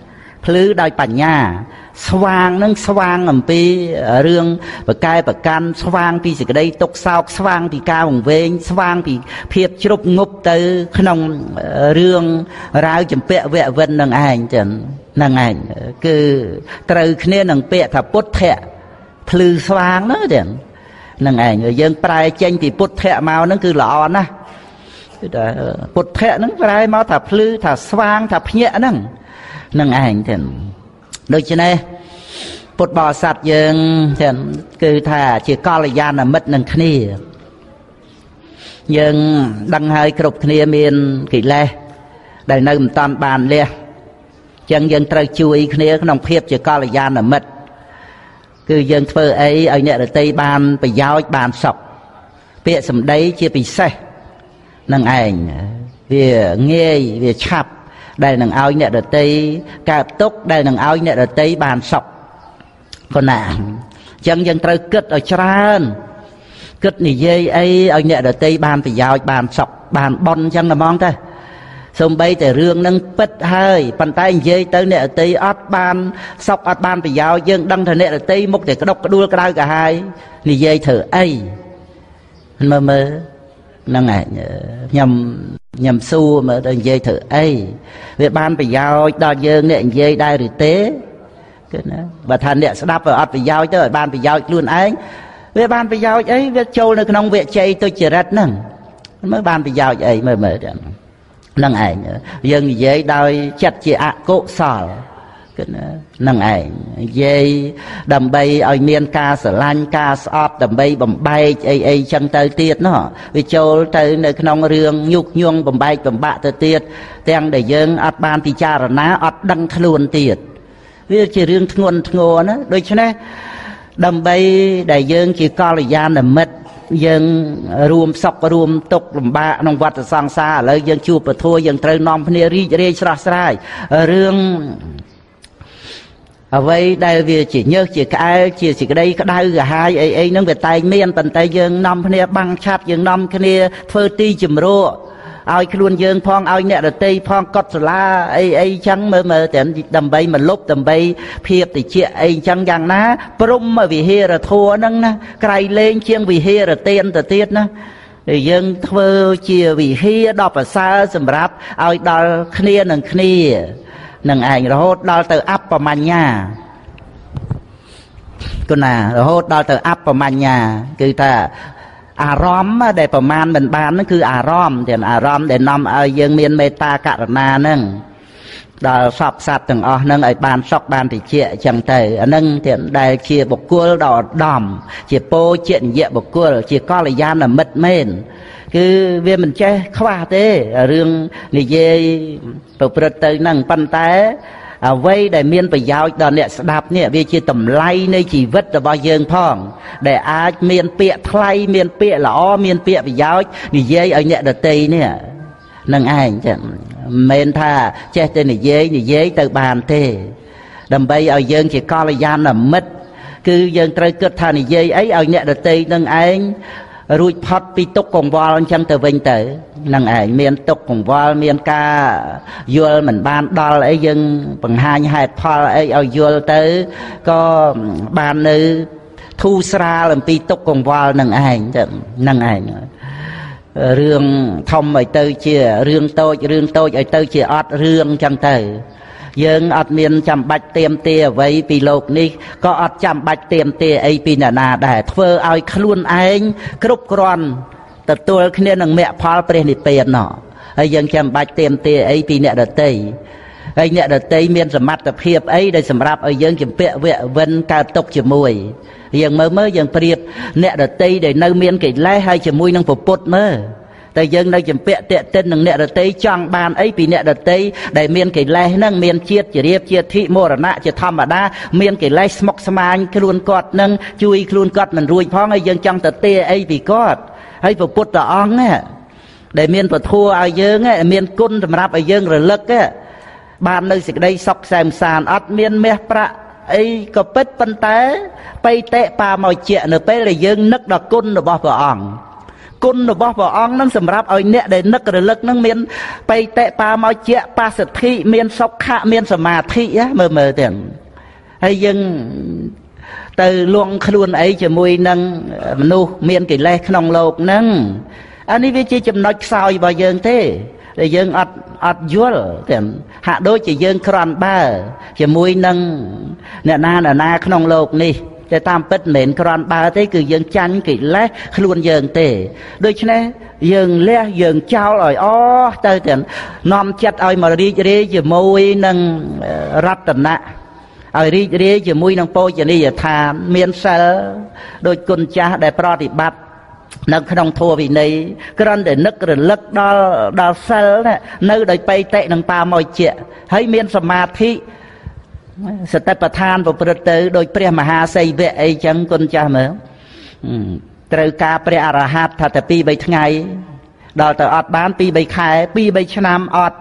ភ្លឺដោយបញ្ញាស្វាងនឹងស្វាងអំពីរឿងបកែប្រកាន់ស្វាងពីសេចក្តីទុក្ខសោកស្វាងពីការវង្វេងស្វាងពីភាពជ្រុបងប់ទៅក្នុងរឿងរាវចម្ពាក់វៈវិននឹងឯងចឹងហ្នឹងឯងគឺត្រូវគ្នានឹងពាក្យថាពុទ្ធៈភ្លឺស្វាងណាចឹងហ្នឹងឯងយើងប្រែចេញពីពុទ្ធៈមកហ្នឹងគឺល្អណាស់គឺថាពុទ្ធៈហ្នឹងប្រែមកថាភ្លឺថាស្វាងថាភ្ញាក់ហ្នឹងនឹងឯងចឹងដូច្នេះពុទ្ធបរិស័ទយើងចឹងគឺថាជាកល្យាណមិត្តនឹងគ្នាយើងដឹងហើយគ្រប់គ្នាមានកិលេសដែលនៅមិនតាន់បានលះចឹងយើងត្រូវជួយគ្នាក្នុងភាពជាកល្យាណមិត្តគឺយើងធ្វើអីឲ្យអ្នកដទៃបានប្រយោជន៍បានសុខពាក្យសម្ដីជាពិសេសនឹងឯងវាងាយវាឆាប់ដែលនឹងឲ្យអ្នកដទៃកើតទុក្ខដែលនឹងឲ្យអ្នកដទៃបានសុខគណាអញ្ចឹងយើងត្រូវគិតឲ្យច្រើនគិតនិយាយអីឲ្យអ្នកដទៃបានប្រយោជន៍បានសុខបានបុណ្យអញ្ចឹងហ្មងទៅសូម្បីតែរឿងនឹងពិតហើយប៉ុន្តែនិយាយទៅអ្នកដទៃអត់បានសុខអត់បានប្រយោជន៍យើងដឹងថាអ្នកដទៃមុខតែក្តុកក្ដួលក្តៅកាហាយនិយាយធ្វើអីមើលហ្នឹងឯងខ្ញុំសួរមើលទៅនិយាយធ្វើអីវាបានប្រយោជន៍ដល់យើងអ្នកនិយាយដែរឬទេគឺណាបើថាអ្នកស្ដាប់វាអត់ប្រយោជន៍ទៅឲ្យបានប្រយោជន៍ខ្លួនឯងវាបានប្រយោជន៍អីវាចូលនៅក្នុងវិជ័យទុច្ចរិតហ្នឹងមើលបានប្រយោជន៍អីមើលហ្នឹងឯងយើងនិយាយដោយចិត្តជាអកុសលគឺហ្នឹងឯងនិយាយដើម្បីឲ្យមានការស្រឡាញ់ការស្អប់ដើម្បីបំបែកអីចឹងទៅទៀតណោះវាចូលទៅនៅក្នុងរឿងញុកញង់បំបែកបំបាក់ទៅទៀតទាំងដែលយើងអត់បានពិចារណាអត់ដឹងខ្លួនទៀតវាជារឿងធ្ងន់ធ្ងរណាដូច្នេះដើម្បីដែលយើងជាកល្យាណមិត្តយើងរួមសុខរួមទុក្ខលំបាកក្នុងវដ្តសង្សារឥឡូវយើងជួបពធយើងត្រូវនាំគ្នារីករាយស្រស់ស្រាយរឿងអ្វីដែលវាជាញើសជាក្អែលជាសេចក្តីក្តៅក្រហាយអីហ្នឹងវាតែងមានប៉ុន្តែយើងនាំគ្នាបាំងឆាប់យើងនាំគ្នាធ្វើទីជំរកឲ្យខ្លួនយើងផងឲ្យអ្នកដទៃផងកត់សាលាអីចឹងមើលតែដើម្បីមកលុបដើម្បីភាពតិចអីចឹងយ៉ាងណាព្រំវិហារធัวហ្នឹងណាក្រៃលែងជាងវិហារទានទៅទៀតណាយើងធ្វើជាវិហារដ៏ប្រសើរសម្រាប់ឲ្យដល់គ្នានឹងគ្នានឹងឯងរហូតដល់ទៅអបមញ្ញាគណារហូតដល់ទៅអបមញ្ញាគឺថាអារម្មណ៍ដែលប្រមាណមិនបានហ្នឹងគឺអារម្មណ៍ទាំងអារម្មណ៍ដែលនាំឲ្យយើងមានមេត្តាករុណាហ្នឹងដល់សពសត្វទាំងអស់ហ្នឹងឲ្យបានសុខបានតិចអញ្ចឹងទៅអាហ្នឹងទាំងដែលជាបុគ្គលដ៏ឧត្តមជាពោជនិយបុគ្គលជាកល្យាណមិត្តមែនគឺវាមិនចេះខ្វះទេរឿងនិយាយប្រព្រឹត្តទៅហ្នឹងប៉ុន្តែអ្វីដែលមានប្រយោជន៍ដល់អ្នកស្ដាប់នេះវាជាតម្លៃនៃជីវិតរបស់យើងផងដែលអាចមានពាក្យថ្លៃមានពាក្យល្អមានពាក្យប្រយោជន៍និយាយឲ្យអ្នកដទៃនេះនឹងឯងចឹងមិនមែនថាចេះតែនិយាយទៅបានទេដើម្បីឲ្យយើងជាកល្យាណមិត្តគឺយើងត្រូវគិតថានិយាយអីឲ្យអ្នកដទៃនឹងឯងរួចផុតពីទុក្ខកង្វល់អញ្ចឹងទៅវិញទៅនឹងឯងមានទុក្ខកង្វល់មានការយល់មិនបានដល់អីយើងបង្ហាញហេតុផលអីឲ្យយល់ទៅក៏បាននៅធូរស្រាលអំពីទុក្ខកង្វល់នឹងឯងចឹងនឹងឯងរឿងធំឲ្យទៅជារឿងតូចឲ្យទៅជាអត់រឿងចឹងទៅយើងអត់មានចាំបាច់ទៀមទាអ្វីពីលោកនេះក៏អត់ចាំបាច់ទៀមទាអីពីអ្នកណាដែរធ្វើឲ្យខ្លួនឯងគ្រប់គ្រាន់ទទួលគ្នានឹងមគ្គផលព្រះនិព្វានណោះហើយយើងចាំបាច់ទៀមទាអីពីអ្នកដទៃហើយអ្នកដទៃមានសមត្ថភាពអីដែលសម្រាប់ឲ្យយើងចម្ពាក់វៈវិនកើតទុកជាមួយយើងមើលយើងប្រៀបអ្នកដទៃដែលនៅមានកិលេសហើយជាមួយនឹងពុទ្ធមើលតែយើងនៅចម្ពាក់តេតិននឹងអ្នកដទៃចង់បានអីពីអ្នកដទៃដែលមានកិលេសហ្នឹងមានជាតិជារៀបជាធិមរណៈជាធម្មតាមានកិលេសស្មុគស្មាញខ្លួនគាត់នឹងជួយខ្លួនគាត់មិនរួចផងហើយយើងចង់ទៅទាអីពីគាត់ហើយព្រះពុទ្ធអង្គណាដែលមានពធัวឲ្យយើងមានគុណសម្រាប់ឲ្យយើងរលឹកបាននៅសេចក្តីសុខសែមសានអត់មានមាសប្រាក់អីក៏ពិតប៉ុន្តែបៃតេបាមកជានៅពេលដែលយើងនឹកដល់គុណរបស់ព្រះអង្គគុណរបស់ព្រះអង្គនឹងសម្រាប់ឲ្យអ្នកដែលនឹករលឹកនឹងមានបៃតេបាមកជាបសិទ្ធិមានសុខៈមានសមាធិមើលទាំងហើយយើងទៅលងខ្លួនអីជាមួយនឹងមនុស្សមានកិលេសក្នុងโลกហ្នឹងអានេះវាជាចំណុចខ្សោយរបស់យើងទេដែលយើងអត់យល់ទាំងហាក់ដូចជាយើងក្រាន់បើជាមួយនឹងអ្នកណាក្នុងโลกនេះតែតាមពិតមិនមែនក្រាន់បើទេគឺយើងចាញ់កិលេសខ្លួនយើងទេដូច្នេះយើងលះយើងចោលឲ្យអស់ទៅទាំងនាំចិត្តឲ្យមករីករាយជាមួយនឹងរតនៈឲ្យរីករាយជាមួយនឹងពោជនីយដ្ឋានមានសិលដោយគុណចាស់ដែលប្រតិបត្តិនៅក្នុងធម៌វិន័យគ្រាន់តែនឹករលឹកដល់សិលនៅដោយបៃតេនឹងបាមកជាហើយមានសមាធិសតិប្បដ្ឋានប្រព្រឹត្តទៅដោយព្រះមហាសីវៈអីចឹងគុណចាស់មើលត្រូវការព្រះអរហន្តថាតែ 2-3 ថ្ងៃដល់ទៅអត់បាន 2-3 ខែ 2-3 ឆ្នាំអត់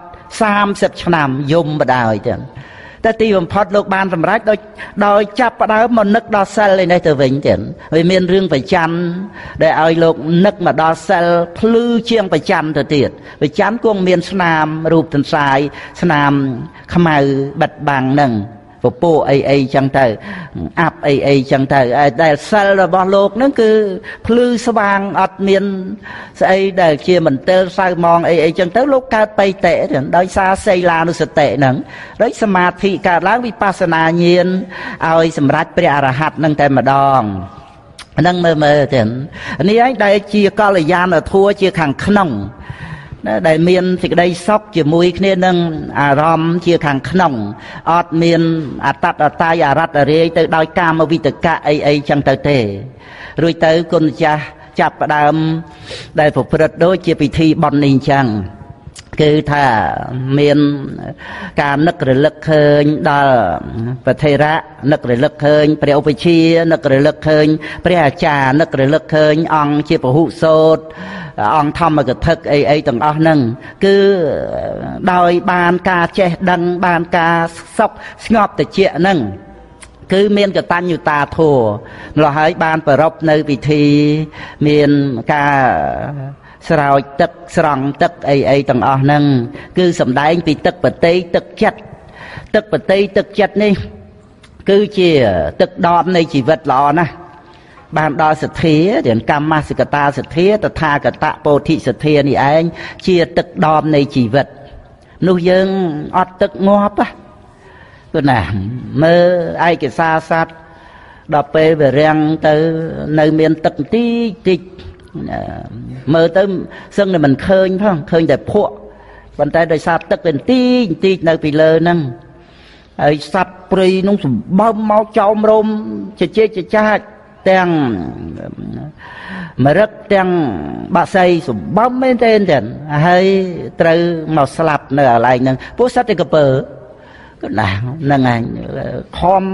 30 ឆ្នាំយំបដាយចឹងតែទីបំផុតលោកបានសម្រេចដោយចាប់ផ្ដើមមកនឹកដល់សិលឯនេះទៅវិញទៀតវាមានរឿងប្រច័ណ្ឌដែលឲ្យលោកនឹកមកដល់សិលភ្លឺជាងប្រច័ណ្ឌទៅទៀតប្រច័ណ្ឌគង់មានស្នាមរូបទន្សាយស្នាមខ្មៅបិទបាំងហ្នឹងពពោអីចឹងទៅអាប់អីចឹងទៅដែលសិលរបស់លោកហ្នឹងគឺភ្លឺស្វាងអត់មានស្អីដែលជាមន្ទិលសៅមងអីចឹងទៅលោកកើតបៃតេដោយសារសីលានុសតិហ្នឹងដោយសមាធិកើតឡើងវិបស្សនាញាណឲ្យសម្រេចព្រះអរហន្តហ្នឹងតែម្ដងហ្នឹងមើលទៀតនេះឯងដែលជាកល្យាណធម៌ជាខាងក្នុងដែលមានសេចក្តីសុខជាមួយគ្នានឹងអារម្មណ៍ជាខាងក្នុងអត់មានអតតតាយអរតរាយទៅដោយកាមវិតកៈអីចឹងទៅទេរួចទៅគុណចាស់ចាប់ផ្ដើមដែលប្រព្រឹត្តដូចជាពិធីបុណ្យនេះចឹងគឺថាមានការនឹករលឹកឃើញដល់ប្រធេរៈនឹករលឹកឃើញព្រះឧបជានឹករលឹកឃើញព្រះអាចារ្យនឹករលឹកឃើញអង្គជាពហុសោតអង្គធម្មកថាអីទាំងអស់ហ្នឹងគឺដោយបានការចេះដឹងបានការសុខស្ងប់តិចហ្នឹងគឺមានកតញ្ញុតាធម៌ម្ល៉េះហើយបានប្រពនៅពិធីមានការស្រោចទឹកស្រង់ទឹកអីទាំងអស់ហ្នឹងគឺសំដែងពីទឹកបតីទឹកចិត្តទឹកបតីទឹកចិត្តនេះគឺជាទឹកដមនៃជីវិតល្អណាស់បានដល់សទ្ធារៀនកម្មសិកតាសទ្ធាតថាគតពោធិសទ្ធានេះឯងជាទឹកដមនៃជីវិតនោះយើងអត់ទឹកងាប់គឺណាមើលឯកសារសត្វដល់ពេលវារាំងទៅនៅមានទឹកតិចមើលទៅសឹងតែមិនឃើញផងឃើញតែភក់ប៉ុន្តែដោយសារទឹកវាតិចនៅពីលើហ្នឹងហើយសត្វព្រៃនោះសម្បើមមកចោមរោមជជែកចចាចទាំងមរឹកទាំងបាក់សៃសម្បើមមែនទេហើយត្រូវមកស្លាប់នៅកន្លែងហ្នឹងពួកសត្វតែកពើគឺណាហ្នឹងឯងខំ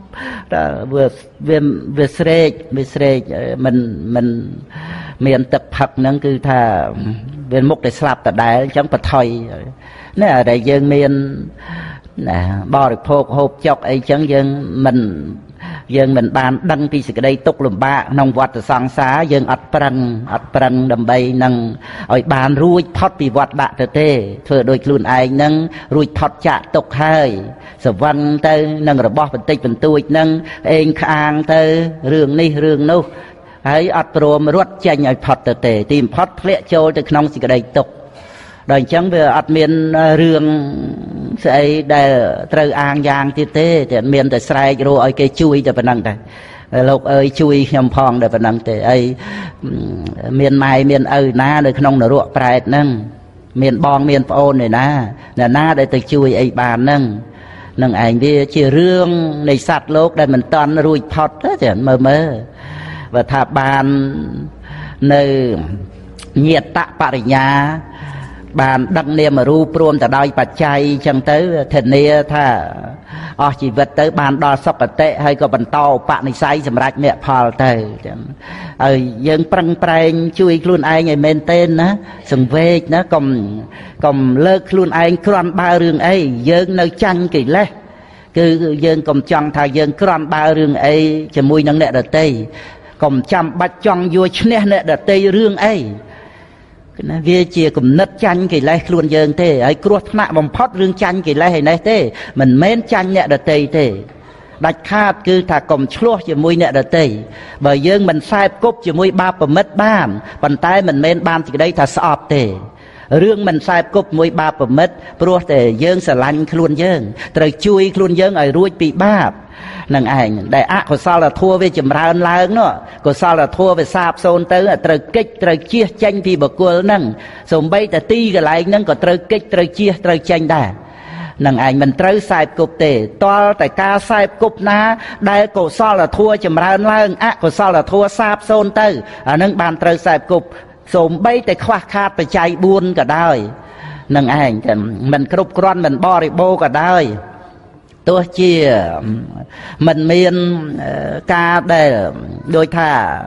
វាស្រេកមិនមានទឹកផឹកហ្នឹងគឺថាវាមុខតែស្លាប់ដដែលអញ្ចឹងបថុយនេះតែយើងមានណាបរិភោគហូបចុកអីចឹងយើងមិនបានដឹងពីសេចក្តីទុក្ខលំបាកក្នុងវដ្តសង្សារយើងអត់ប្រឹងដើម្បីនឹងឲ្យបានរួចផុតពីវដ្តដាក់ទៅទេធ្វើដោយខ្លួនឯងនឹងរួចផុតចាកទុក្ខហើយសវឹងទៅនឹងរបស់បន្តិចបន្តួចនឹងឯងខ្អាងទៅរឿងនេះរឿងនោះហើយអត់ព្រមរត់ចេញឲ្យផុតទៅទេទីបំផុតធ្លាក់ចូលទៅក្នុងសេចក្តីទុក្ខដល់អញ្ចឹងវាអត់មានរឿងស្អីដែលត្រូវអាងយ៉ាងទៀតទេតែមានតែស្រែករកឲ្យគេជួយតែប៉ុណ្្នឹងតែលោកអើយជួយខ្ញុំផងតែប៉ុណ្្នឹងទេអីមានម៉ែមានឪណានៅក្នុងនរកប្រែតហ្នឹងមានបងមានប្អូនឯណាអ្នកណាដែលទៅជួយអីបានហ្នឹងនឹងឯងវាជារឿងនៃសត្វលោកដែលមិនតន់រួចផុតទេមើលបើថាបាននៅញាតបរិញ្ញាបានដឹកនាមរូបព្រមទៅដោយបច្ច័យអញ្ចឹងទៅធានាថាអស់ជីវិតទៅបានដល់សុគតិហើយក៏បន្តឧបនិស្ស័យសម្រាប់មគ្គផលទៅចឹងហើយយើងប្រឹងប្រែងជួយខ្លួនឯងឲ្យមែនទេណាសង្វេគណាកុំលើកខ្លួនឯងគ្រាន់បើរឿងអីយើងនៅចាញ់កិលេសគឺយើងកុំចង់ថាយើងគ្រាន់បើរឿងអីជាមួយនឹងអ្នកដទៃកុំចាំបាច់ចង់យកឈ្នះអ្នកដទៃរឿងអីណាវាជាគំនិតចាញ់កិលេសខ្លួនយើងទេហើយគ្រោះថ្នាក់បំផុតរឿងចាញ់កិលេសឯនេះទេមិនមែនចាញ់អ្នកដទៃទេដាច់ខាតគឺថាកុំឆ្លោះជាមួយអ្នកដទៃបើយើងមិនខ្សែគប់ជាមួយបាបមិត្តបានប៉ុន្តែមិនមែនបានសេចក្តីថាស្អប់ទេរឿងមិនខ្សែគប់មួយបាបមិត្តព្រោះតែយើងស្រឡាញ់ខ្លួនយើងត្រូវជួយខ្លួនយើងឲ្យរួចពីបាបនឹងឯងដែលអកុសលធម៌វាចម្រើនឡើងនោះកុសលធម៌វាសាបសូន្យទៅត្រូវកិច្ចត្រូវជៀសចេញពីបុគ្គលហ្នឹងសូម្បីតែទីកន្លែងហ្នឹងក៏ត្រូវកិច្ចត្រូវជៀសត្រូវចេញដែរនឹងឯងមិនត្រូវខ្សែគប់ទេតលតែការខ្សែគប់ណាដែលកុសលធម៌ចម្រើនឡើងអកុសលធម៌សាបសូន្យទៅអានឹងបានត្រូវខ្សែគប់សូម្បីតែខ្វះខាតបច្ច័យ4ក៏ដោយនឹងឯងមិនគ្រប់គ្រាន់មិនបរិបូរណ៍ក៏ដោយទោះជាមិនមានការដែលដូចថា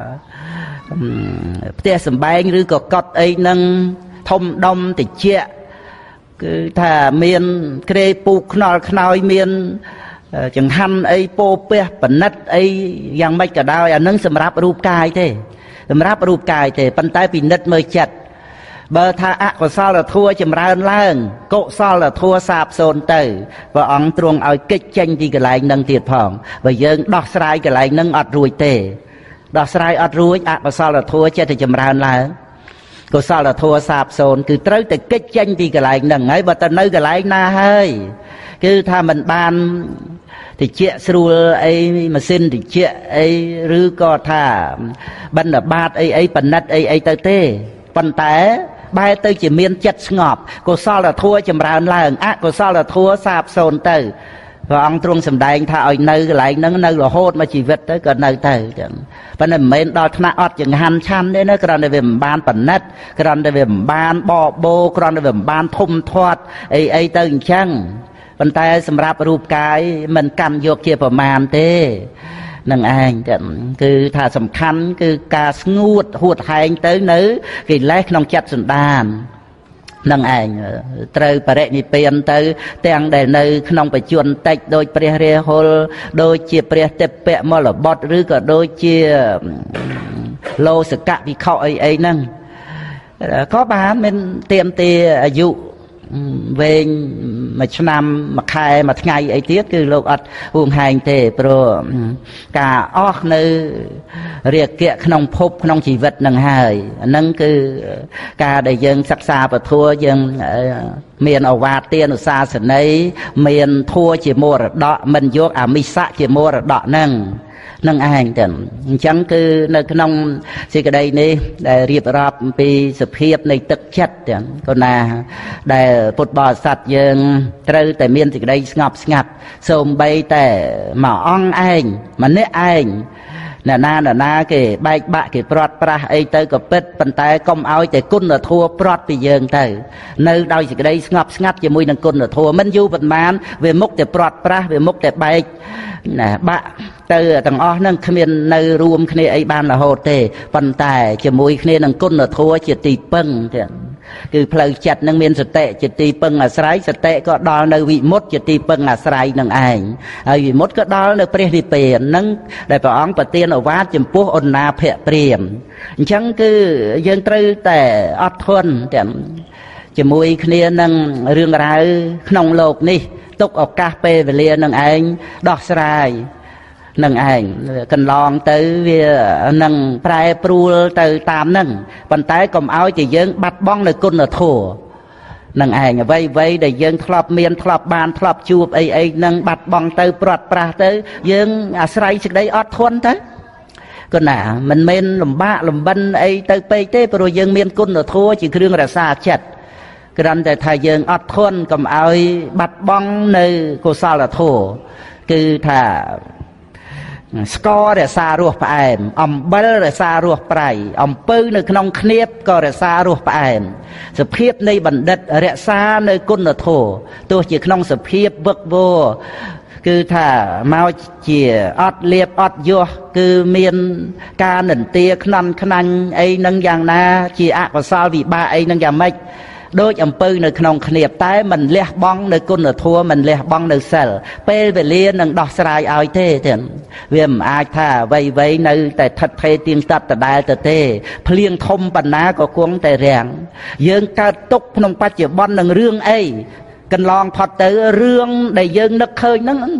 ផ្ទះសម្បែងឬក៏កត់អីនឹងធំដុំតិចគឺថាមានក្រេពូខ្នល់ខ្នើយមានចង្ហាន់អីពោពះបណិតអីយ៉ាងម៉េចក៏ដោយអានឹងសម្រាប់រូបកាយទេសម្រាប់រូបកាយទេប៉ុន្តែពិនិត្យមើលចិត្តបើថាអកុសលធម៌ចម្រើនឡើងកុសលធម៌សាបសូន្យទៅព្រះអង្គទ្រង់ឲ្យកិច្ចចេញពីកន្លែងនឹងទៀតផងបើយើងដោះស្រាយកន្លែងនឹងអត់រួចទេដោះស្រាយអត់រួចអកុសលធម៌ចេះតែចម្រើនឡើងកុសលធម៌សាបសូន្យគឺត្រូវតែកិច្ចចេញពីកន្លែងហ្នឹងហើយបើទៅនៅកន្លែងណាហើយគឺថាមិនបានតិចស្រួលអីម៉ាស៊ីនតិចអីឬក៏ថាបណ្ឌបាតអីបណិតអីទៅទេប៉ុន្តែបែរទៅជាមានចិត្តស្ងប់កុសលធម៌ចម្រើនឡើងអកុសលធម៌សាបសូន្យទៅព្រះអង្គទ្រង់សម្ដែងថាឲ្យនៅកន្លែងហ្នឹងនៅរហូតមកជីវិតទៅក៏នៅទៅចឹងប៉ុន្តែមិនមែនដល់ថ្នាក់អត់ចង្ហាន់ឆាន់ទេណាគ្រាន់តែវាមិនបានបណិតគ្រាន់តែវាមិនបានបបោគ្រាន់តែវាមិនបានធំធាត់អីទៅអញ្ចឹងប៉ុន្តែសម្រាប់រូបកាយមិនកាន់យកជាប្រមាណទេនឹងឯងគឺថាសំខាន់គឺការស្ងួតហួតហែងទៅនៅកិលេសក្នុងចិត្តសន្តាននឹងឯងត្រូវបរិនិព្វានទៅទាំងដែលនៅក្នុងបច្ចុប្បន្នតិចដោយព្រះរាហុលដូចជាព្រះទេពមលបុត្រឬក៏ដូចជាលោសកៈវិខអីហ្នឹងក៏បានមានទៀមទាអាយុវែងមួយឆ្នាំមួយខែមួយថ្ងៃអីទៀតគឺលោកអត់ហួងហែងទេព្រោះការអស់នៅរាគៈក្នុងភពក្នុងជីវិតនឹងហើយអាហ្នឹងគឺការដែលយើងសិក្សាពធយើងមានអវាទទានុសាសនីមានធัวជាមរតកមិនយកអមិសៈជាមរតកហ្នឹងនឹងឯងទៅអញ្ចឹងគឺនៅក្នុងសេចក្តីនេះដែលរៀបរាប់អំពីសភាពនៃទឹកចិត្តទាំងកូនណាដែលពុទ្ធបរិស័ទយើងត្រូវតែមានសេចក្តីស្ងប់ស្ងាត់សូម្បីតែមួយអង្គឯងម្នាក់ឯងអ្នកណាគេបែកបាក់គេព្រាត់ប្រាសអីទៅក៏ពិតប៉ុន្តែកុំឲ្យតែគុណធម៌ព្រាត់ពីយើងទៅនៅដោយសេចក្តីស្ងប់ស្ងាត់ជាមួយនឹងគុណធម៌មិនយូរប៉ុន្មានវាមុខតែព្រាត់ប្រាសវាមុខតែបែកណាបាក់ទៅទាំងអស់ហ្នឹងគ្មាននៅរួមគ្នាអីបានរហូតទេប៉ុន្តែជាមួយគ្នានឹងគុណធម៌ជាទីពឹងទៀតគឺផ្លូវចិត្តនឹងមានសតិជាទីពឹងអាស្រ័យសតិក៏ដល់នៅវិមុតជាទីពឹងអាស្រ័យនឹងឯងហើយវិមុតក៏ដល់នៅព្រះនិព្វាននឹងដែលព្រះអង្គប្រទានឱវាទចំពោះឧណ្ណាភព្រាមអញ្ចឹងគឺយើងត្រូវតែអត់ធន់ទាំងជាមួយគ្នានឹងរឿងរ៉ាវក្នុងโลกនេះទុកឱកាសពេលវេលានឹងឯងដោះស្រាយនឹងឯងកន្លងទៅវានឹងប្រែប្រួលទៅតាមនឹងប៉ុន្តែកុំឲ្យតែយើងបាត់បង់នៅគុណធម៌នឹងឯងអ្វីដែលយើងធ្លាប់មានធ្លាប់បានធ្លាប់ជួបអីនឹងបាត់បង់ទៅព្រាត់ប្រាសទៅយើងអាស្រ័យសេចក្តីអត់ធន់ទៅគណាមិនមែនលំបាកលំបិនអីទៅពេកទេព្រោះយើងមានគុណធម៌ជាគ្រឿងរក្សាចិត្តគ្រាន់តែថាយើងអត់ធន់កុំឲ្យបាត់បង់នៅកុសលធម៌គឺថាស្កររក្សារសផ្អែមអំបិលរក្សារសប្រៃអំពៅនៅក្នុងឃ្នៀបក៏រក្សារសផ្អែមសភាពនៃបណ្ឌិតរក្សានៅគុណធម៌ទោះជាក្នុងសភាពវឹកវរគឺថាមកជាអត់លៀបអត់យោះគឺមានការនិន្ទាខ្នន់ខ្នាញ់អីនឹងយ៉ាងណាជាអកុសលវិបាកអីនឹងយ៉ាងម៉េច đôi âm pư nơi khung khniệp tái mình leh bong nơi côn ở thua mình leh bong nơi sel pe về liên nâng đọt sài ai thế thì viêm ai tha vây vây nơi tại thật thê tiếng tật tại đại tại thế phliêng thông bản ná có cuống tại rèn dương ca túc nông bát chỉ bon nâng rương ấy cần lon thoát tới rương đầy dương nước khơi nâng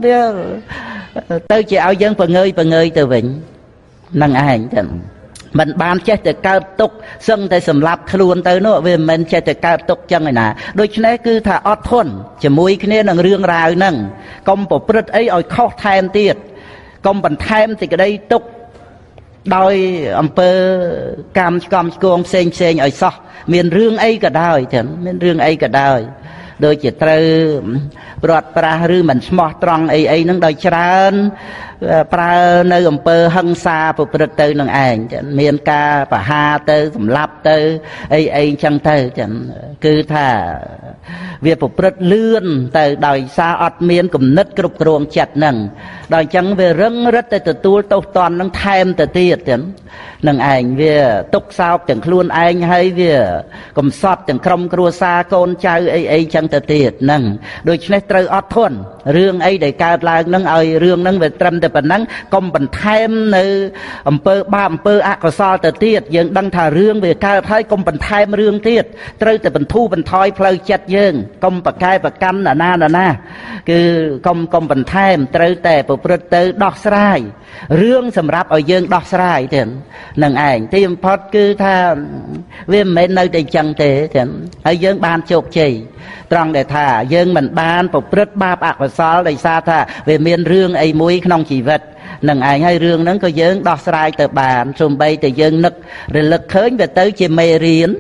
tới chỉ ao dương phần ngơi từ vịnh nâng ai mình ban chết từ cao tục sân tại sầm lạp luôn tới nữa vì mình chết từ cao tục chân này nè đôi khi này cứ thà ót thôn chỉ mũi cái này là riêng rào nâng công bộ prất ấy ở khó thêm tiệt công bằng thêm thì cái đây tục đôi âm pơ cam cuồng sen ở so miền riêng ấy cả đời thì miền riêng ấy cả đời đôi chỉ trừ bọt pra rư mình smart trăng ấy nâng đôi tràn pra nơi âm pơ hăng xa bộ prất từ nâng ảnh miền ca và ha từ sầm lạp từ ấy chẳng từ chẳng cứ thà việc bộ prất lươn từ đòi xa ọt miền cùng nứt cục ruộng chặt nâng đòi chẳng về răng rất từ tu tâu toàn nâng thêm từ tiệt chẳng nâng ảnh về tục sao chẳng luôn anh hay về cùng sọt chẳng không cua xa con trai ấy chẳng từ tiệt nâng đôi khi trời ót thôn riêng ấy để cao là nâng ơi riêng nâng về trầm từ phần nâng công bằng thêm nơi pơ ba pơ ạ có sao từ tiệt dương đăng thà riêng về cao thấy công bằng thêm riêng tiệt trời từ phần thu phần thoi phơi chặt dương công bậc cai bậc căn là na cứ công bằng thêm trời tè bộ prất từ đọt sài riêng sầm rạp ở dương đọt sài thì nâng ảnh tìm phật cứ tha viêm mấy nơi để chẳng thế thì ở dương ban chụp chỉ trong để thả dương mình ban bộ prất ba bạc và sao để xa thà về miền riêng ấy mũi không chỉ vật nâng ảnh hay riêng nó có dương đọt sài từ bàn xung bay từ dương nực rồi lực khơi về tới chỉ mê riêng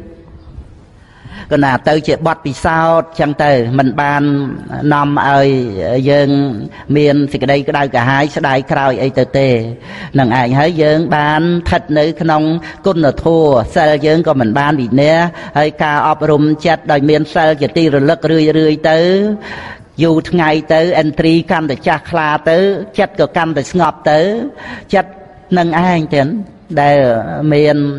còn là tới chỉ bọt bị sao chẳng tới mình ban nằm ở dương miền thì cái đây cả hai sẽ đại cày ấy tê nâng ảnh hay dương ban thật nữ không côn là thua sao dương có mình ban bị nè hay ca ọp rùm chặt đòi miền sao chỉ ti rồi lắc rưỡi tới dù ngày tới entry căn để chặt khla tới chặt có căn để ngọp tới chặt nâng ảnh tiền đây miền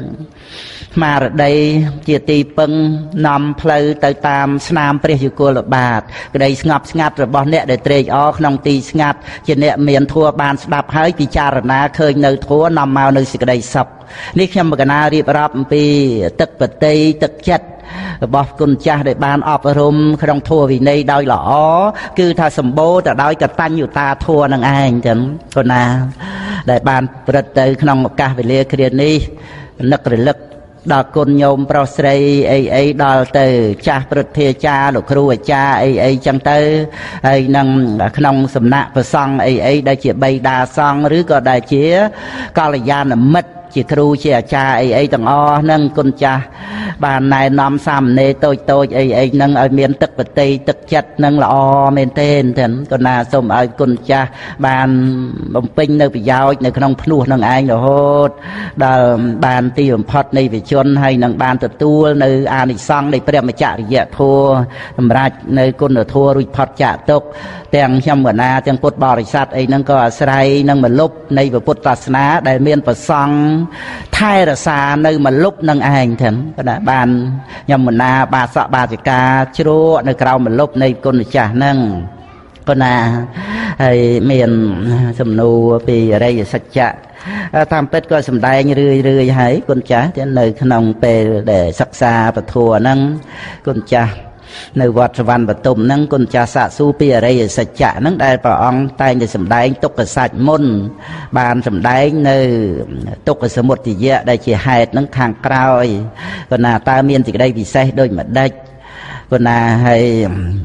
mà ở đây chia tì pưng nằm phơi tới tam snam pre hữu cô là bạt cái đây ngập rồi bỏ nẹt để trề ó nông tì ngập chỉ nẹt miền thua bàn đạp hái bị cha rồi na khơi nơi thua nằm màu nơi cái đây sập ní khi mà cái na riệp rập pi tức bật tây tức chặt bỏ con cha để ban ọp rôm không thua vì đây đôi lỏ cứ tha sầm bố ta đôi cả tan nhiều ta thua năng ai chẳng còn na để ban bật tây không một ca về lia kia ní nực rồi lực đào côn nhôm pro srei ấy đào từ cha prothe cha lục kêu cha ấy chẳng tới ấy năng không sầm nạ và song ấy đại chỉ bay đa song rứa có đại chỉ có là gia là mất chỉ kêu chỉ cha ấy tầng o nâng con cha bàn này nằm xăm nê tôi ấy nâng ở miền tức bật tây tức chặt nâng là o miền tên thì còn là xôm ở con cha bàn bông pin nơi bị giao nơi không phu nâng anh rồi hốt đào bàn tiêu phật này bị chôn hay nâng bàn tự tu nơi an sang này phải mà trả dạ thua làm ra nơi con ở thua rồi phật trả tục tiếng trong bữa na tiếng Phật bảo sát ấy nâng có sài nâng mà lúc này vào Phật tát ná đại miền Phật sang thay là xa nơi mà lúc nâng ảnh thỉnh là bàn nhầm bữa na bà sọ bà chỉ ca chua nơi cầu mà lúc này con trả nâng con à hay miền sầm nô vì ở đây sạch chạ tham pết coi sầm đai như rươi hãy con trả trên nơi nông pe để sắc xa và thua nâng con trả nơi vọt văn và tùm nâng con cha xạ su pi ở đây sạch chạ nâng đại bảo ông tay để sầm đai tục ở sạch môn bàn sầm đai nơi tục ở số một thì dễ đây chỉ hai nâng hàng cao còn là ta miền thì đây vì say đôi mặt đây còn là hay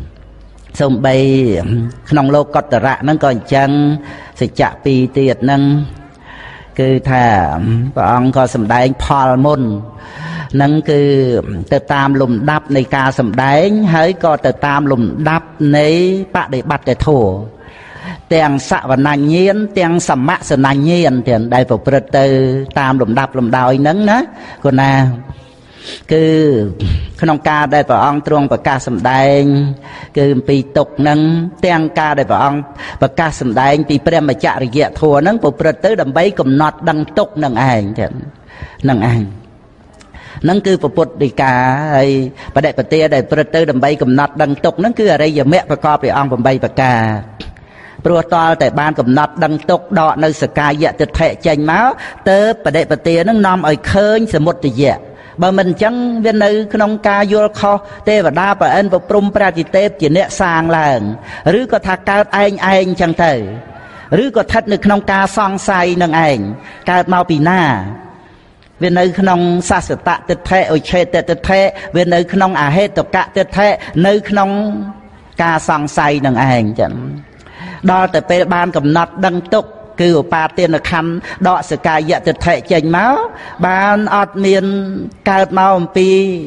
sông bay nông lô cọt rạ nâng còn chân sạch chạ pi tiệt nâng cứ thà bảo ông có sầm đai Paul môn nâng cứ từ tam lùm đắpในការសម្ដែងហើយក៏ទៅតាមលំដាប់នៃបដិបត្តិធម៌ទាំងសវនញ្ញញាណទាំងសមសនញ្ញញាណទាំងដែលប្រព្រឹត្តទៅតាមលំដាប់លំដោយហ្នឹងណាគណាគឺក្នុងការដែលព្រះអង្គទ្រង់ប្រកាសសម្ដែងគឺអំពីទុកហ្នឹងទាំងការដែលព្រះអង្គប្រកាសសម្ដែងពីព្រះមច្ចរិយធម៌ហ្នឹងប្រព្រឹត្តទៅដើម្បីកំណត់ដឹងទុកនឹងឯងហ្នឹងឯងนั่นคือประพุทธิกาไอ้ประเดปเตียได้ประเตอร์ดำใบกำนัดดังตกนั่นคืออะไรอย่าแม่ประกอบไปองบำใบประกาปลัวตอแต่บ้านกำนัดดังตกดอกในสกายะติดแทะใจม้าเตอประเดปเตียนั่งนำไอ้เคยสมุติยะบ่มันจังเวียนในขนมกายโยลคอเทวดาปะเอ็นปะปรุมปราจิเตปจีเนสางแรงหรือก็ทักเกิดเองจังเตอหรือก็ทัดในขนมกาซองไซนั่งเองเกิดมาปีหน้าเวียนในขนมซาสตะติดแทะโอเชตติดแทะเวียนในขนมอาเฮตกะติดแทะในขนมกาซองไซนั่งเองจังดอแต่เป็นบ้านกับนัดดังตกคือปาเตียนคำดอกสกายะติดแทะเจงม้าบ้านอดเมียนเกิดมาปี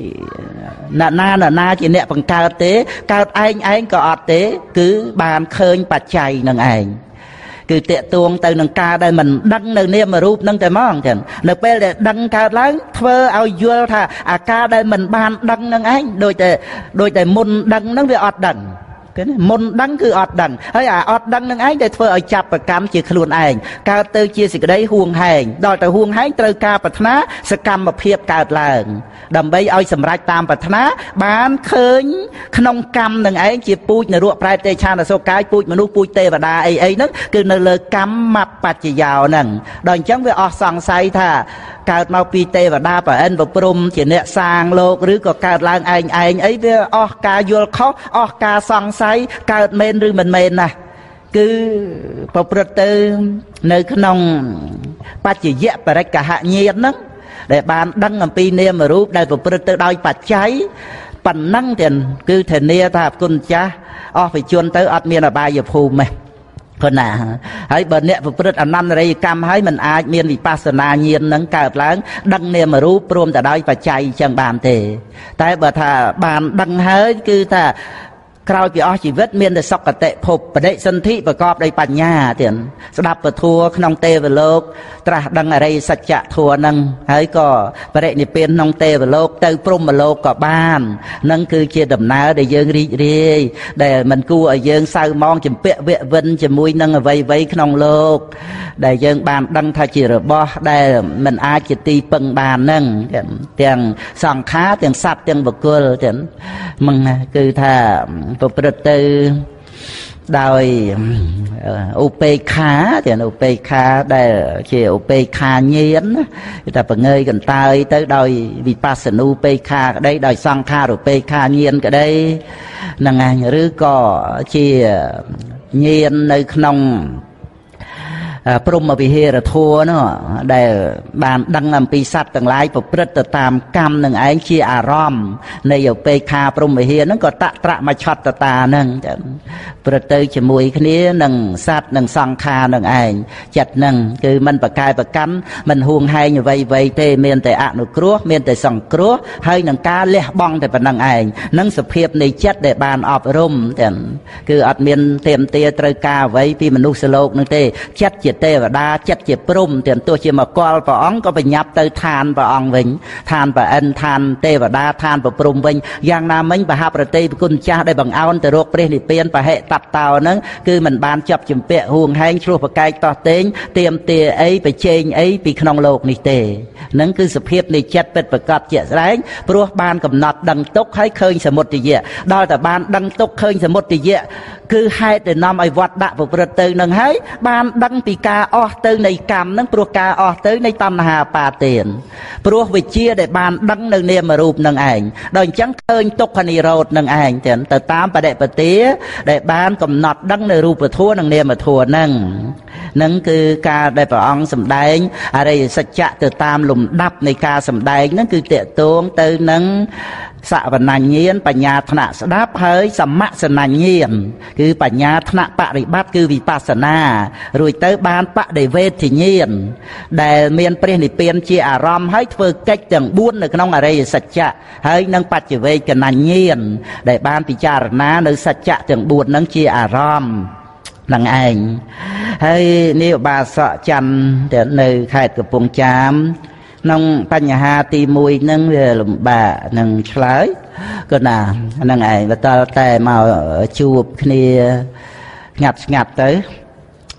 นาจีเนี่ยปังเกิดเตะเกิดเองก็อดเตะคือบ้านเคยปัจจัยนั่งเองคือเตะตวงแต่หนังกาได้มันดังในเนี่ยมารูปนั่งแต่มองกันในเปลดังกาล้างเธอเอายัวท่าอากาได้มันบ้านดังนั่งเองโดยแต่มุนดังนั่งไปอดดังมนดังคืออดดังเฮ้ยอดดังนั่งไอ้ได้เพื่อเอาจับประกรรมจีขลุ่นเองการเตยจีสิกได้ห่วงแห่งดอยแต่ห่วงแห่งเตยกาปัฒนาสกรรมมาเพียบการแรงดำไปเอาสำรักตามปัฒนาบ้านเคยขนมกรรมนั่งไอ้จีปูในรัวปลายเตชาในโซกายปูมนุษย์ปูเตวดาไอ้นั่นคือในเลกรรมมาปัจจยาวนั่งดอยจังไปออกสังไซท่าการมาปีเตวดาปะเอ็นปะปรุมจีเนี่ยสร้างโลกหรือก็การล้างไอ้ไอ้เวออกกาโยลเขาออกกาสังไซเกิดเมนหรือมันเมนนะคือพอประตูในขนมปัจจัยปริกะหะเงียนนั้นแต่บานดังอันปีเนียมารูปได้พอประตูได้ปัจจัยปันนั่งเด่นคือเทเนียถ้าคุณจ้าออกไปชวนเตออัดเมียนอบายภูมิไหมคนน่ะให้เบอร์เนี้ยพอประตูอันนั้นอะไรกรรมให้มันอาจเมียนวิปัสสนาเงียนนั้นเกิดล้างดังเนียมารูปรวมแต่ได้ปัจจัยจังบานเตแต่เบอร์ถ้าบานดังให้คือถ้าคราวปีอชีวิตเมียนแต่สกเตะพบประเดสันธิประกอบในปัญญาเตียนสดับประทัวขนมเตวโลกตราดังอะไรสัจจะทัวนังให้ก็ประเดนี่เป็นนองเตวโลกเตวปรุมโลกก็บ้านนั่นคือเจดำนาได้เยิงรีได้มันกู้เยิงเศร้ามองจมเปะเววินจมวยนั่งไว้ขนมโลกได้เยิงบานดังทาจิระบอได้มันอาจิตีปังบานนั่งเตียงสองขาเตียงสัตว์เตียงบกลเตียนมึงคือถ้าปประตูโดยอุเปขาแต่อุเปขาได้เชื่ออุเปขาเงียนแต่ปะเงยกันตายtớiโดยวิปัสสนูเปขาได้โดยสังขาอุเปขาเงียนก็ได้นั่งไงหรือก็เชื่อเงียนในขนมพรหมวิหารทัวเนาะได้บานดังนำปีสัตว์ต่างหลายประพฤติตามกรรมหนึ่งไอ้ชีอารมณ์ในอยู่เปคาพรหมวิหารนั่นก็ตระมาช็อตตาหนึ่งประตูจมูกนี้หนึ่งสัตว์หนึ่งสังขาหนึ่งไอ้จัดหนึ่งคือมันประกายประกันมันห่วงให้อยู่ไวเตเมียนแต่อนุครัวเมียนแต่สังครัวให้หนึ่งกาเลี้ยบ้องแต่ปนังไอ้นั่งสเพียบในจัดได้บานอบรมแต่คืออัดเมียนเต็มเตียตรกาไว้พี่มนุษย์โลกนั่นเตจัดจิตเทวดาจัดเจ็บปรุมเตียนตัวเชื่อมากอลพระองค์ก็ไปยับเตยทานพระองค์วิญทานพระอันทานเทวดาทานพระปรุมวิญอย่างนามิงพระหับประเทศกุญจ้าได้บังเอาแต่โรคเปรี้ยนเปลี่ยนพระเหตัดเต่านั้นคือมันบานจับจิมเปะห่วงแห้งชั่วประกายต่อเต็งเตรียมเตะไอ้ไปเชงไอ้ปีขนองโลกนี่เตนั่นคือสเพียบในจัดเป็นประกอบเจริญเพราะบานกับนัดดังตกให้เคยสมุติเยะได้แต่บานดังตกเคยสมุติเยะคือให้แต่นำไอ้วัดดะพระประเตยนั่งให้บานดังปีกาออกเตยในกรรมนั่งปลวกกาออกเตยในตัณหาปาเตียนปลวกวิเชียได้บานดังในเนมรูปนั่งเองโดยจังเคยตกขณีโรดนั่งเองแต่ตามประเดปเตียได้บานกับนัดดังในรูปทั่วนั่งเนมทั่วนั่งนั่นคือการได้ประองสำแดงอะไรสัจจะติดตามหลุมดับในการสำแดงนั่นคือเตะตวงเตยนั่งสะวนัญเงียนปัญญาธนะสดับเฮยสัมมะสนัญเงียนคือปัญญาธนะปริบัติคือวิปัสสนารวยเตบานปะได้เวทิเงียนได้เมียนเปลี่ยนเปลี่ยนเจอารมณ์ให้เพื่อแก้จังบุญในขนมอะไรสัจจะให้นังปัจเจเวกันนัญเงียนได้บานพิจารณาในสัจจะจังบุญนังเจออารมณ์นั่งเองให้นิบาสจันแต่ในเขตกับปงจามน้องปัญหาตีมวยนั่งเรือลมบ่านั่งเฉลยก็น่ะนั่งไงว่าแต่มาจูบគ្នាงัดទៅ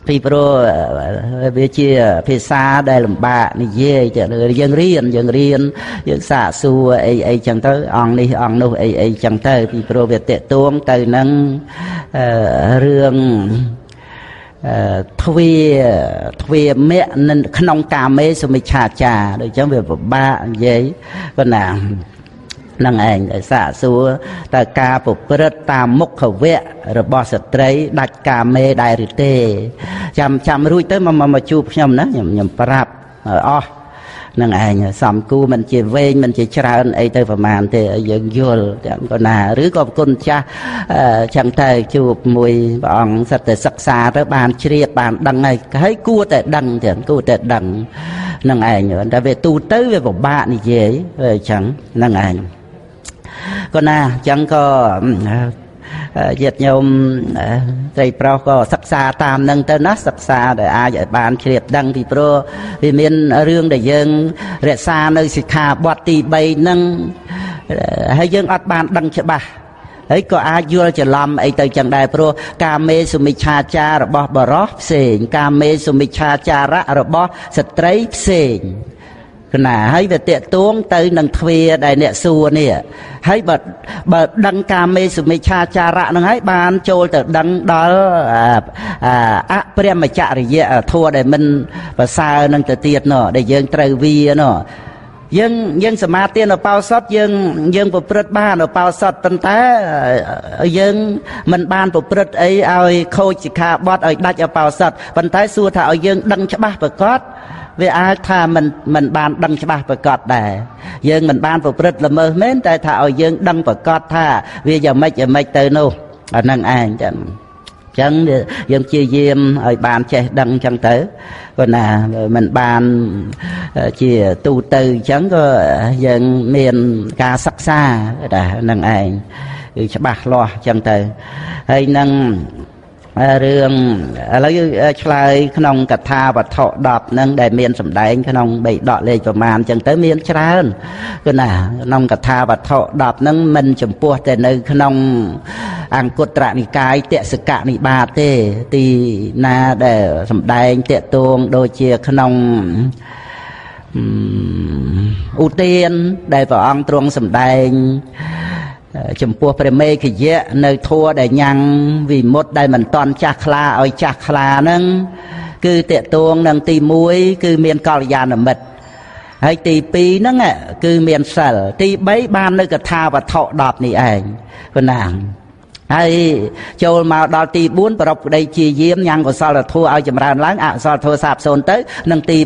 ពីព្រោះវាជាភាសាដែលលំបាកនិយាយយើងរៀនយើងសាកសួរអីចឹងទៅអង្គនេះអង្គនោះអីចឹងទៅពីព្រោះវាតេតួងទៅនឹងរឿងទ្វាមៈក្នុងកាមេសមិច្ឆាចារដូចចឹងវាពិបាកនិយាយប៉ុណ្ណានឹងឯងដែលសាកសួរតើការប្រព្រឹត្តតាមមុខវៈរបស់ស្ត្រីដាច់កាមេដែរឬទេចាំរួចទៅមកជួបខ្ញុំណាខ្ញុំប្រាប់អស់នឹងឯងសំគូមិនជាវែងមិនជាច្រើនអីទៅប្រមាណទេយើងយល់ទាំងក៏ណាឬក៏ប្រគុណចាស់ចឹងទៅជួបមួយព្រះអង្គសិតតែសិក្សាទៅបានជ្រាបបានដឹងហើយគួរតែដឹងទាំងគួរតែដឹងនឹងឯងតែវាទូទៅវាពិបាកនិយាយអញ្ចឹងនឹងឯងក៏ណាអញ្ចឹងក៏ញាតិញោមស្រីប្រុសក៏សិក្សាតាមនឹងទៅណាសិក្សាដែលអាចឲ្យបានជ្រាបដឹងពីព្រោះវាមានរឿងដែលយើងរក្សានៅសិក្ខាបទទី3ហ្នឹងហើយយើងអត់បានដឹងច្បាស់ហើយក៏អាចយល់ច្រឡំអីទៅចឹងដែរព្រោះកាមេសុមិច្ឆាចាររបស់បរិសផ្សេងកាមេសុមិច្ឆាចារៈរបស់ស្ត្រីផ្សេងណាហើយវាតេតួងទៅនឹងទ្វាដែលអ្នកសួរនេះហើយបើដឹងកាមេសុមិច្ឆាចារៈនឹងហើយបានចូលទៅដឹងដល់អព្រមចរិយធម៌ដែលមិនប្រសើរនឹងទៅទៀតណោះដែលយើងត្រូវវាណោះយើងសមាទានឧបោសថយើងប្រព្រឹត្តបានឧបោសថប៉ុន្តែយើងមិនបានប្រព្រឹត្តអីឲ្យខូចសិក្ខាបទឲ្យដាច់ឧបោសថប៉ុន្តែសួរថាឲ្យយើងដឹងច្បាស់ប្រកបវាអាចថាមិនបានដឹងច្បាស់ប្រកបដែរយើងមិនបានប្រព្រឹត្តល្មើសមែនតែថាឲ្យយើងដឹងប្រកបថាវាយ៉ាងម៉េចទៅនោះអានឹងឯងចឹងយើងព្យាយាមឲ្យបានចេះដឹងចឹងទៅក៏ណាមិនបានជាទូទៅចឹងក៏យើងមានការសិក្សាដែរនឹងឯងគឺច្បាស់លាស់ចឹងទៅហើយនឹងរឿងឥឡូវឆ្លើយក្នុងកថាវត្ថុ10ហ្នឹងដែលមានសម្ដែងក្នុងបេដកលេខប្រមាណអញ្ចឹងទៅមានច្រើនគឺណាក្នុងកថាវត្ថុ10ហ្នឹងមិនចំពោះតែនៅក្នុងអង្គត្រនិកាយទស្សកនិបាតទេទីណាដែលសម្ដែងតេតួងដូចជាក្នុងឧទានដែលព្រះអង្គទ្រង់សម្ដែងចំពោះព្រះមេឃយៈនៅធัวដែលញ៉ាំងវិមុតដែលមិនតន់ចាស់ខ្លាឲ្យចាស់ខ្លាហ្នឹងគឺតេតួងនឹងទី1គឺមានកល្យាណមិត្តហើយទី2ហ្នឹងគឺមានសិលទី3បាននៅកថាវត្ថុ10នេះឯងប៉ុណ្ណាហើយចូលមកដល់ទី4ប្រពក្តីជាយាមញ៉ាំងកុសលធម៌ឲ្យចម្រើនឡើងអកុសលធម៌សាបសូន្យទៅនឹងទី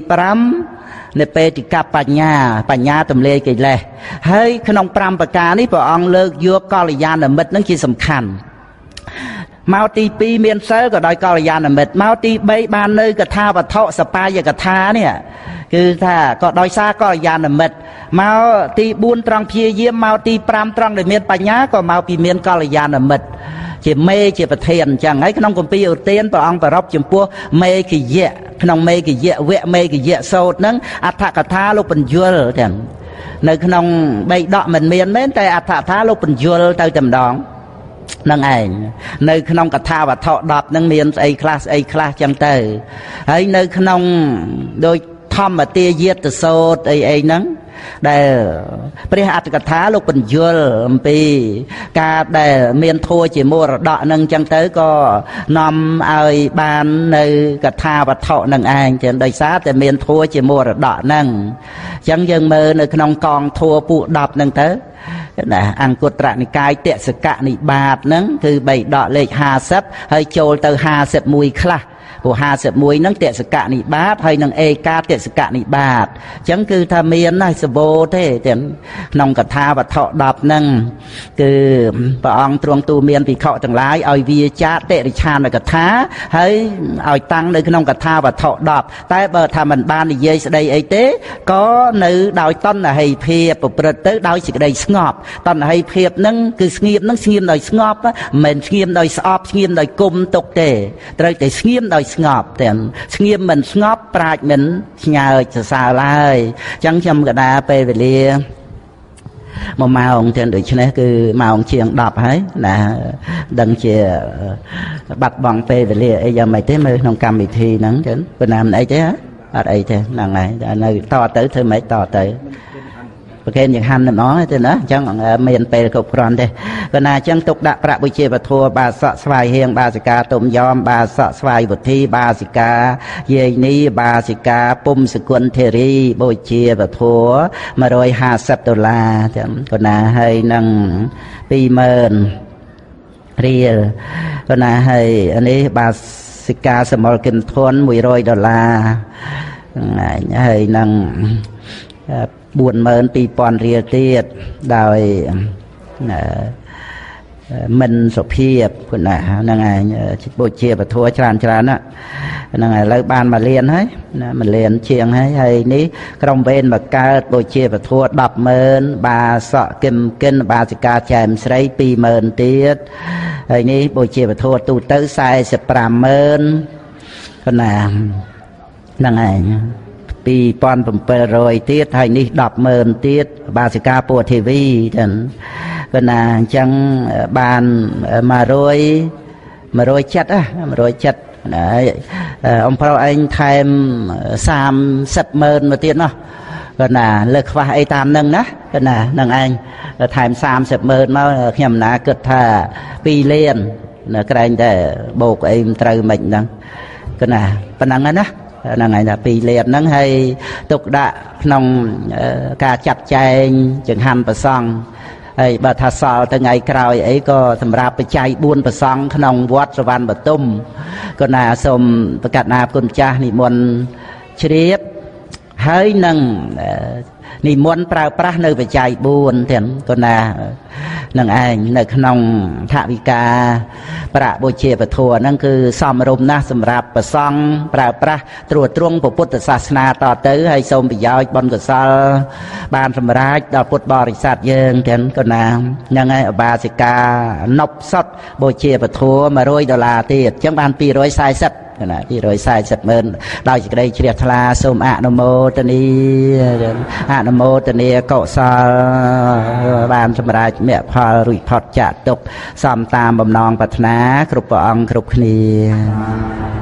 5នៃបេតិកបញ្ញាទម្លាយកិលេសហើយក្នុង5ប្រការនេះព្រះអង្គលើកយកកល្យាណមិត្តនឹងជាសំខាន់មកទី2មានសិលក៏ដោយកល្យាណមិត្តមកទី3បាននៅកថាវត្ថុសបាយកថានេះគឺថាក៏ដោយសារកល្យាណមិត្តមកទី4ត្រង់ព្យាយាមមកទី5ត្រង់ដែលមានបញ្ញាក៏មកពីមានកល្យាណមិត្តជាមេជាប្រធានអញ្ចឹងហើយក្នុងគម្ពីរឧទានព្រះអង្គប្រពចំពោះមេគយៈក្នុងមេគយៈវគ្គមេគយៈសោតហ្នឹងអត្ថកថាលោកបញ្យលទាំងនៅក្នុងបេដកមិនមានមែនតែអត្ថកថាលោកបញ្យលទៅតែម្ដងនឹងឯងនៅក្នុងកថាវត្ថុ10ហ្នឹងមានស្អីខ្លះចឹងទៅហើយនៅក្នុងដូចធម្មទាយាទសោតអីហ្នឹងដែលព្រះអត្ថកថាលោកបញ្យលអំពីការដែលមានធัวជាមរតកនឹងចឹងទៅក៏នាំឲ្យបាននៅកថាវត្ថុនឹងឯងចឹងដោយសារតែមានធัวជាមរតកហ្នឹងចឹងយើងមើលនៅក្នុងកងធัวពួក10ហ្នឹងទៅណាអង្គត្រនិកាយទស្សកនិបាតហ្នឹងគឺបេដកលេខ50ហើយចូលទៅ51ខ្លះព្រោះ51ហ្នឹងទស្សកនិបាតហើយនឹងឯកាទស្សកនិបាតអញ្ចឹងគឺថាមានណាសបោទេទាំងក្នុងកថាវត្ថុ10ហ្នឹងគឺព្រះអង្គទ្រង់ទូមានភិក្ខុទាំងឡាយឲ្យវាចាតិរិឆានកថាហើយឲ្យតាំងនៅក្នុងកថាវត្ថុ10តែបើថាមិនបាននិយាយស្ដីអីទេក៏នៅដោយតណ្ហិភាពប្រព្រឹត្តទៅដោយសេចក្តីស្ងប់តណ្ហិភាពហ្នឹងគឺស្ងៀមហ្នឹងស្ងៀមដោយស្ងប់មិនមែនស្ងៀមដោយស្អប់ស្ងៀមដោយគុំទុកទេត្រូវតែស្ងៀមដោយស្ងប់ទាំងស្ងៀមមិនស្ងប់ប្រាជ្ញមិនឆ្ញើចសរសើរឡើយអញ្ចឹងខ្ញុំកដាពេលវេលា một màu trên được này cứ màu chiang đập ấy là đằng chia bạch bằng pe về liền giờ mày thế mới nông cam bị thi nắng đến Việt Nam ấy thế ở đây thế lần này nơi to tới thôi mấy to tới cái những hành nó thế nữa chẳng miền tây cục còn đây còn là chẳng tục đã bạ buổi chiều và thua bà sợ xoài hiền bà sĩ ca tôm giom bà sợ xoài vật thi bà sĩ ca dây ni bà sĩ ca pum sự quân thề ri buổi chiều và thua mà rồi $50 còn là hay năng pi mơn riêng còn là hay anh ấy bà sĩ ca small kinh thôn $100 hay năng buồn mơn pi pon riêng tiệt đòi mình sụp hiệpคนน่ะนั่นไงบุญเชียบทัวชานน่ะนั่นไงเลยบ้านมาเรียนให้นะมันเรียนเชียงให้นี้กรมเวรมาเกิดบุญเชียบทัว10,000บาสะกินบาสิกาแจมใส่20,000ตีดไอ้นี้บุญเชียบทัวตูเตอร์ใส่15,000คนน่ะนั่นไงปีปอนผมเปิดรอยตีดไอ้นี้10,000ตีดบาสิกาปวดทีวีจันก็น่าจังบานมารวยจัดมารวยจัดองค์พระเองไทม์30,000มาเตี้ยเนาะก็น่าเลิกว่าไอ้ตามนึงนะก็น่านั่งเองไทม์30,000มาเขียมนาเกิดท่าปีเลียนนะกระไรแต่โบกเองตรึมันนั่งก็น่าปนังนะนั่งไงนะปีเลียนนั่งให้ตุกดะนองการจับใจจึงหันประซองไอ้บัตรสาวตั้งไงคราวไอ้ก็สำหรับไปใจบุญประซองขนมวัดสวรรค์บัตุ้มก็น่าสมประกาศนาคุณจ้านิมนต์เชียบให้นั่งนิมนต์ปราประในไปใจบุญเถอะก็น่านั่งไอ้ในขนมทาวิกาประโบเชปทัวนั่นคือสมรมนะสำหรับประซองปราประตรวจตรวงพระพุทธศาสนาต่อเตอให้สมปิยอยบนกุศลบานสำราญดาวพุทธบริษัทเยิงเถอะก็น่ายังไงบาสิกานบสดโบเชปทัวมา$100ตีจังบาน240ขณะที่240,000เราจะได้เฉลี่ยทลาสมอนุโมทนีอนุโมทนีเกาะซาบานสมราชเมียพอรุยพอดจะตกซ้ำตามบำนองปัฒนาครุปองครุปคณี